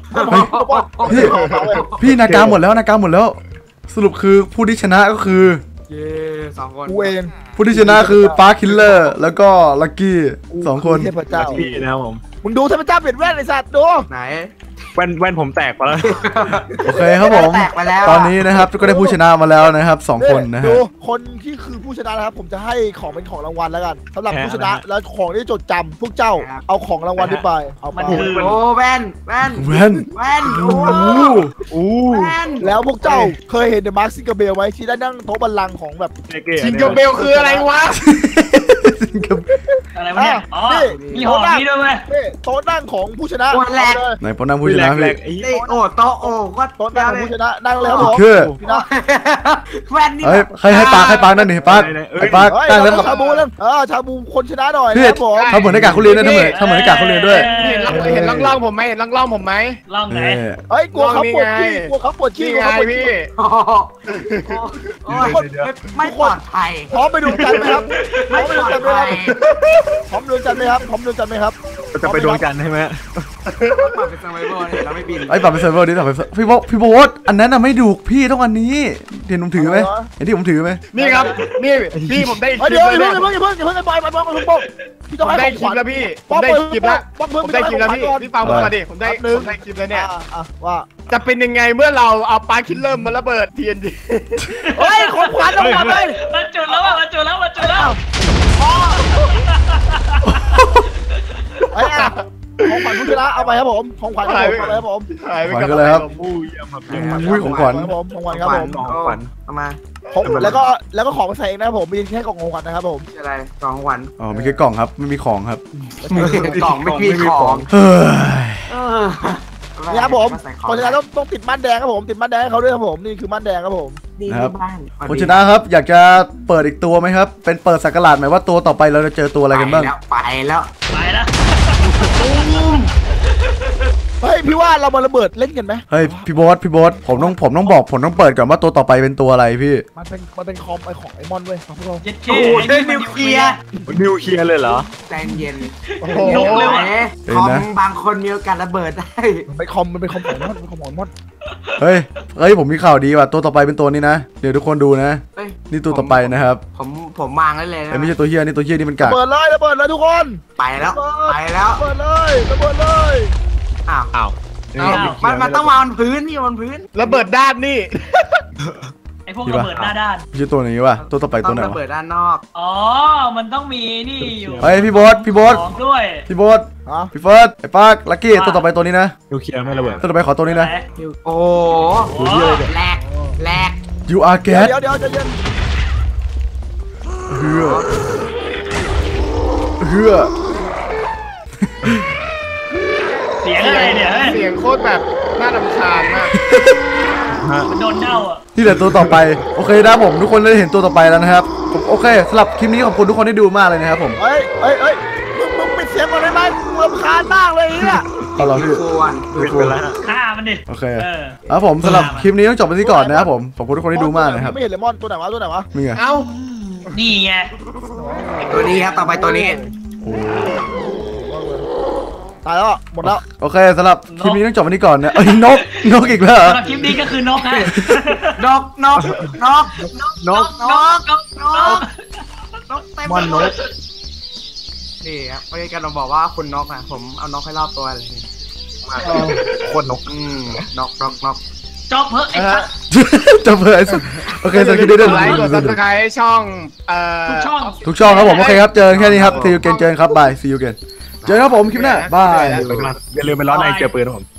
[SPEAKER 2] พี่นากาหมดแล้วสรุปคือผู้ที่ชนะก็คือ
[SPEAKER 6] เย้2 คน
[SPEAKER 1] กูเอง
[SPEAKER 2] ผู้ที่ชนะคือปาร์คคิลเลอร์แล้วก็ลักกี้2 คน
[SPEAKER 1] เทพเจ้า
[SPEAKER 5] พี่นะครับผม
[SPEAKER 1] มึงดูเทพเจ้าเปลี่ยนแว่นไอ้สัตว์ดู
[SPEAKER 6] ไหน
[SPEAKER 5] แว่นผมแตกไปแล้ว
[SPEAKER 2] โอเคครับผม
[SPEAKER 6] แตกไปแล้ว
[SPEAKER 2] ตอนนี้นะครับก็ได้ผู้ชนะมาแล้วนะครับ2 คนนะฮะ
[SPEAKER 1] ดูคนที่คือผู้ชนะนะครับผมจะให้ของเป็นของรางวัลแล้วกันสำหรับผู้ชนะแล้วของที่จดจำพวกเจ้าเอาของรางวัลนี้ไปเอาไป
[SPEAKER 6] โอ้แว่น
[SPEAKER 2] แว่น
[SPEAKER 6] โอ้
[SPEAKER 2] โอ้
[SPEAKER 6] แว่น
[SPEAKER 1] แล้วพวกเจ้าเคยเห็นเดอะมาร์คซิงเกิลเบลไหมที่ได้นั่งโต๊ะบัลลังก์ของแบบ
[SPEAKER 3] ชิงเกิลเบลคืออะไรวะ
[SPEAKER 4] อะไรวะเนี่ยอ๋อมีหอนี้ด้วยไหม
[SPEAKER 1] นี่โต๊ะนั่งของผู้ชนะ
[SPEAKER 2] ไหนพอนั่งผู้ชนะพี่
[SPEAKER 6] นี่โอ้โตโอ้ก็
[SPEAKER 1] โต๊ะนั่งของผู้ชนะนั่งเลยครับผม
[SPEAKER 2] คือ
[SPEAKER 1] พี่นะ
[SPEAKER 6] แว่นนี่
[SPEAKER 2] เฮ้ยให้ปาร์คนั่นดิปาร์คไอ้ปาร์ค
[SPEAKER 1] เฮ้ย
[SPEAKER 2] ตั้งแล้ว
[SPEAKER 1] ชาบูนั่นชาบูคนชนะหน่อย
[SPEAKER 2] พี่
[SPEAKER 1] นะครับผม
[SPEAKER 2] ทำเหมือนในกากเขาเรียนด้วยทำเหมือนในกากเขาเรียนด้วย
[SPEAKER 3] เห็นล่องผมไหมเห็นล่องผมไหม
[SPEAKER 4] ล่องไหน
[SPEAKER 1] เฮ้ยกลัวเขาปวดขี้กลัวเขาปวดขี้
[SPEAKER 3] นี่
[SPEAKER 1] กลัว
[SPEAKER 3] ไง
[SPEAKER 1] เขาปวด
[SPEAKER 3] พี่
[SPEAKER 1] ขี้
[SPEAKER 6] โอ้ยไม่ปลอดภัย
[SPEAKER 1] พร้อมไปดูจันทร์ไหมครับพร้
[SPEAKER 6] ไม่
[SPEAKER 1] อมไป
[SPEAKER 6] ปล
[SPEAKER 1] ดู
[SPEAKER 6] อด
[SPEAKER 1] จันทร์ไหม
[SPEAKER 6] ภั
[SPEAKER 1] ครับ
[SPEAKER 6] ย
[SPEAKER 1] พร้อมดูจันทร์ไหมครับ
[SPEAKER 5] จะไปดวงจันทร์ใช่ไหม
[SPEAKER 6] ปรับเป็นสมัยโบราณเราไม่บิน
[SPEAKER 2] ไอ้ปรับเป็นเซิร์ฟเวอร์ดิปรับเป็นพี่โบ๊ทอันนั้นน่ะไม่ดูพี่ต้องอันนี้เห็นผมถือไหมเห็นที่ผมถือไหม
[SPEAKER 3] นี่ครับนี่พี่ผมได้ค
[SPEAKER 1] เฮ้ย
[SPEAKER 3] ลิ
[SPEAKER 1] เดี๋ยว
[SPEAKER 3] ป
[SPEAKER 1] อย่า
[SPEAKER 3] แล้ว
[SPEAKER 1] เพิ่งไปป้องพี่ต้องให้
[SPEAKER 3] ได้
[SPEAKER 1] ของ
[SPEAKER 3] ค
[SPEAKER 1] ข
[SPEAKER 3] ลิ
[SPEAKER 1] วั
[SPEAKER 3] ป
[SPEAKER 1] ญ
[SPEAKER 3] แล้วพี่ผมได้คลิปแล้ว
[SPEAKER 1] ป้อง
[SPEAKER 3] ผมได้คลิปแล้วพี่ฟังผมมาดิผมได้คลิปแล้วเนี่ย
[SPEAKER 1] ว่า
[SPEAKER 3] จะเป็นยังไงเมื่อเราเอาปาคิลเลอร์มาระเบิด TNT
[SPEAKER 1] เฮ้ยของขวัญต้องทำเลย
[SPEAKER 4] มันจุดแล้วมันจุดแล้ว
[SPEAKER 1] ไอ้ของขวัญผู้ชนะเอาไปครับผมของขวัญเอาไปครับผม
[SPEAKER 3] หายไป
[SPEAKER 2] ขวัญ
[SPEAKER 3] กับ
[SPEAKER 2] ก็เลยครับ
[SPEAKER 5] บู้เยี่ยมครับ
[SPEAKER 2] อุ้ยของขวัญ
[SPEAKER 1] ครับผมของขวัญครับผม
[SPEAKER 5] ของขวัญ
[SPEAKER 6] เอามา
[SPEAKER 1] แล้วก็ของใส่เองนะครับผมมีแค่กล่องของขวัญนะครับผม
[SPEAKER 6] อะไรกล่องขวัญ
[SPEAKER 2] อ๋อมีแค่กล่องครับไม่มีของครับ
[SPEAKER 6] กล่องไม่มีของ
[SPEAKER 2] เฮ้ย
[SPEAKER 1] นี่ครับผมคนชนะต้องติดม่านแดงครับผมติดม่านแดงให้เขาด้วยครับผมนี่คือม่านแดงครับผม
[SPEAKER 6] ดีที่บ้าน
[SPEAKER 2] คนชนะครับอยากจะเปิดอีกตัวไหมครับเป็นเปิดสักราชหมายว่าตัวต่อไปเราจะเจอตัวอะไรกันบ้าง
[SPEAKER 6] ไปแล้ว
[SPEAKER 4] ไปแล้ว
[SPEAKER 1] เฮ้ยพี่ว่าเรามาระเบิดเล่นกันไหม
[SPEAKER 2] เฮ้ยพี่โบ๊ทผมต้องบอกผมต้องเปิดก่อนว่าตัวต่อไปเป็นตัวอะไรพี่
[SPEAKER 1] มันเป็นคอมไอของไอมอนเว้ยครับพวกเรา
[SPEAKER 4] เย็ดเค
[SPEAKER 6] โอ้โหได้นิวเคลียร์
[SPEAKER 5] นิวเคลียร์เลยเหรอ
[SPEAKER 6] ใจเย็น
[SPEAKER 1] โอ้โห
[SPEAKER 4] นกเลยว่ะ
[SPEAKER 6] คอมบางคนมีโอกาสระเบิดได้
[SPEAKER 1] มันเป็นคอมของมอนเป็นคอมของมอน
[SPEAKER 2] เฮ้ยผมมีข่าวดีว่ะตัวต่อไปเป็นตัวนี้นะเดี๋ยวทุกคนดูนะ
[SPEAKER 6] เอ้ย
[SPEAKER 2] นี่ตัวต่อไปนะครับ
[SPEAKER 6] ผมวางไว้เลยนะ
[SPEAKER 2] ไม่ใช่ตัวเฮียนี่ตัวเฮียนี่มัน
[SPEAKER 1] ระ
[SPEAKER 2] กาก
[SPEAKER 1] เบิดเลยทุกคน
[SPEAKER 6] ไปแล้วไปแล้ว
[SPEAKER 1] ระเบิดเลย
[SPEAKER 6] อ้าว
[SPEAKER 5] อ้าว
[SPEAKER 6] มันต้องวางบนพื้นนี่บนพื้น
[SPEAKER 3] ระเบิดด้านนี่
[SPEAKER 4] ไอพวกระเบิดหน้าด้าน
[SPEAKER 2] ไม่ใช่ตัวนี้ว่ะตัวต่อไป
[SPEAKER 6] ต้
[SPEAKER 2] ตั
[SPEAKER 6] อ
[SPEAKER 2] ว
[SPEAKER 6] ง
[SPEAKER 2] ไหน
[SPEAKER 6] ระ
[SPEAKER 2] วะ
[SPEAKER 6] เบิดด้านนอก
[SPEAKER 4] อ๋อมันต้องมีนี่อยู่
[SPEAKER 2] เฮ้ยพี่โบ๊ท
[SPEAKER 4] ของด้วย
[SPEAKER 2] พี่โบ๊ท
[SPEAKER 1] ฮะ
[SPEAKER 2] พี่เฟิร์สไอ้ปาร์คลักกี้ตัวต่อไปตัวนี้นะ
[SPEAKER 5] นิวเคลียร์ไม่ระเบิด
[SPEAKER 2] ตัวต่อไปขอตัวนี้นะ
[SPEAKER 6] โอ้แหลกแหลก
[SPEAKER 2] You are
[SPEAKER 1] เดี๋
[SPEAKER 2] gas
[SPEAKER 1] ยวใจเย็น
[SPEAKER 2] เฮือ
[SPEAKER 4] เสียงอะไรเนี่ยเฮ้ย
[SPEAKER 3] เสียงโคตรแบบน่ารำคาญมาก
[SPEAKER 4] มันโดนเน่าอ่ะ
[SPEAKER 2] นี่แหละตัวต่อไปโอเคนะผมทุกคนได้เห็นตัวต่อไปแล้วนะครับผมโอเคสำหรับคลิปนี้ขอบคุณทุกคนที่ดูมากเลยนะครับผม
[SPEAKER 1] เฮ้ยมึงปิดเสียงก่อนได้ไหมมึงรำคาญมากเลยเนี่ย
[SPEAKER 2] เอาเราพี่
[SPEAKER 6] ควร
[SPEAKER 5] ปิดไปแล้ว
[SPEAKER 4] ฆ่ามันดิ
[SPEAKER 2] โอเค
[SPEAKER 4] เออ
[SPEAKER 2] ครับผมสำหรับคลิปนี้ต้องจบไปที่ก่อนนะครับผมขอบคุณทุกคนที่ดูมากนะครับ
[SPEAKER 1] ไม่เห็นเลยมอนตัวไหนวะ
[SPEAKER 2] นี่ไง
[SPEAKER 3] เอ้า
[SPEAKER 4] นี่ไง
[SPEAKER 6] ตัวนี้ครับต่อไปตัวนี้
[SPEAKER 1] ตายแล้วหมดแล้ว
[SPEAKER 2] โอเคสำหรับคลิปนี้ต้องจบไปที่ก่อนนะเอ้ยนกอีกแล้วเหรอ
[SPEAKER 4] สำหรับคลิปนี้ก็คือนกฮะ
[SPEAKER 6] นกนกนกนกนกนกนกนกเต็มนกนี่ครับไม่ใช่การเราบอกว่าคุณนกนะผมเอานกให้รอบตัวเลย
[SPEAKER 5] โคตรนก
[SPEAKER 6] นก
[SPEAKER 4] จบเพอะไอ้สัส
[SPEAKER 2] จะเผยโอเคสำหรับคลิปนี้
[SPEAKER 3] ก
[SPEAKER 2] เดิ
[SPEAKER 3] ด
[SPEAKER 2] น
[SPEAKER 3] ไลค์กดซับสไครต์ช่อง
[SPEAKER 4] ทุกช่อง
[SPEAKER 2] ทุกช่องครับผมโอเคครับเจอกันแค่นี้ครับ see you again เจอกันครับบาย see you again เจอกันครับผมคลิปหน้าบาย
[SPEAKER 5] อย่าลืมไปร้อนในเจอปืนนะผม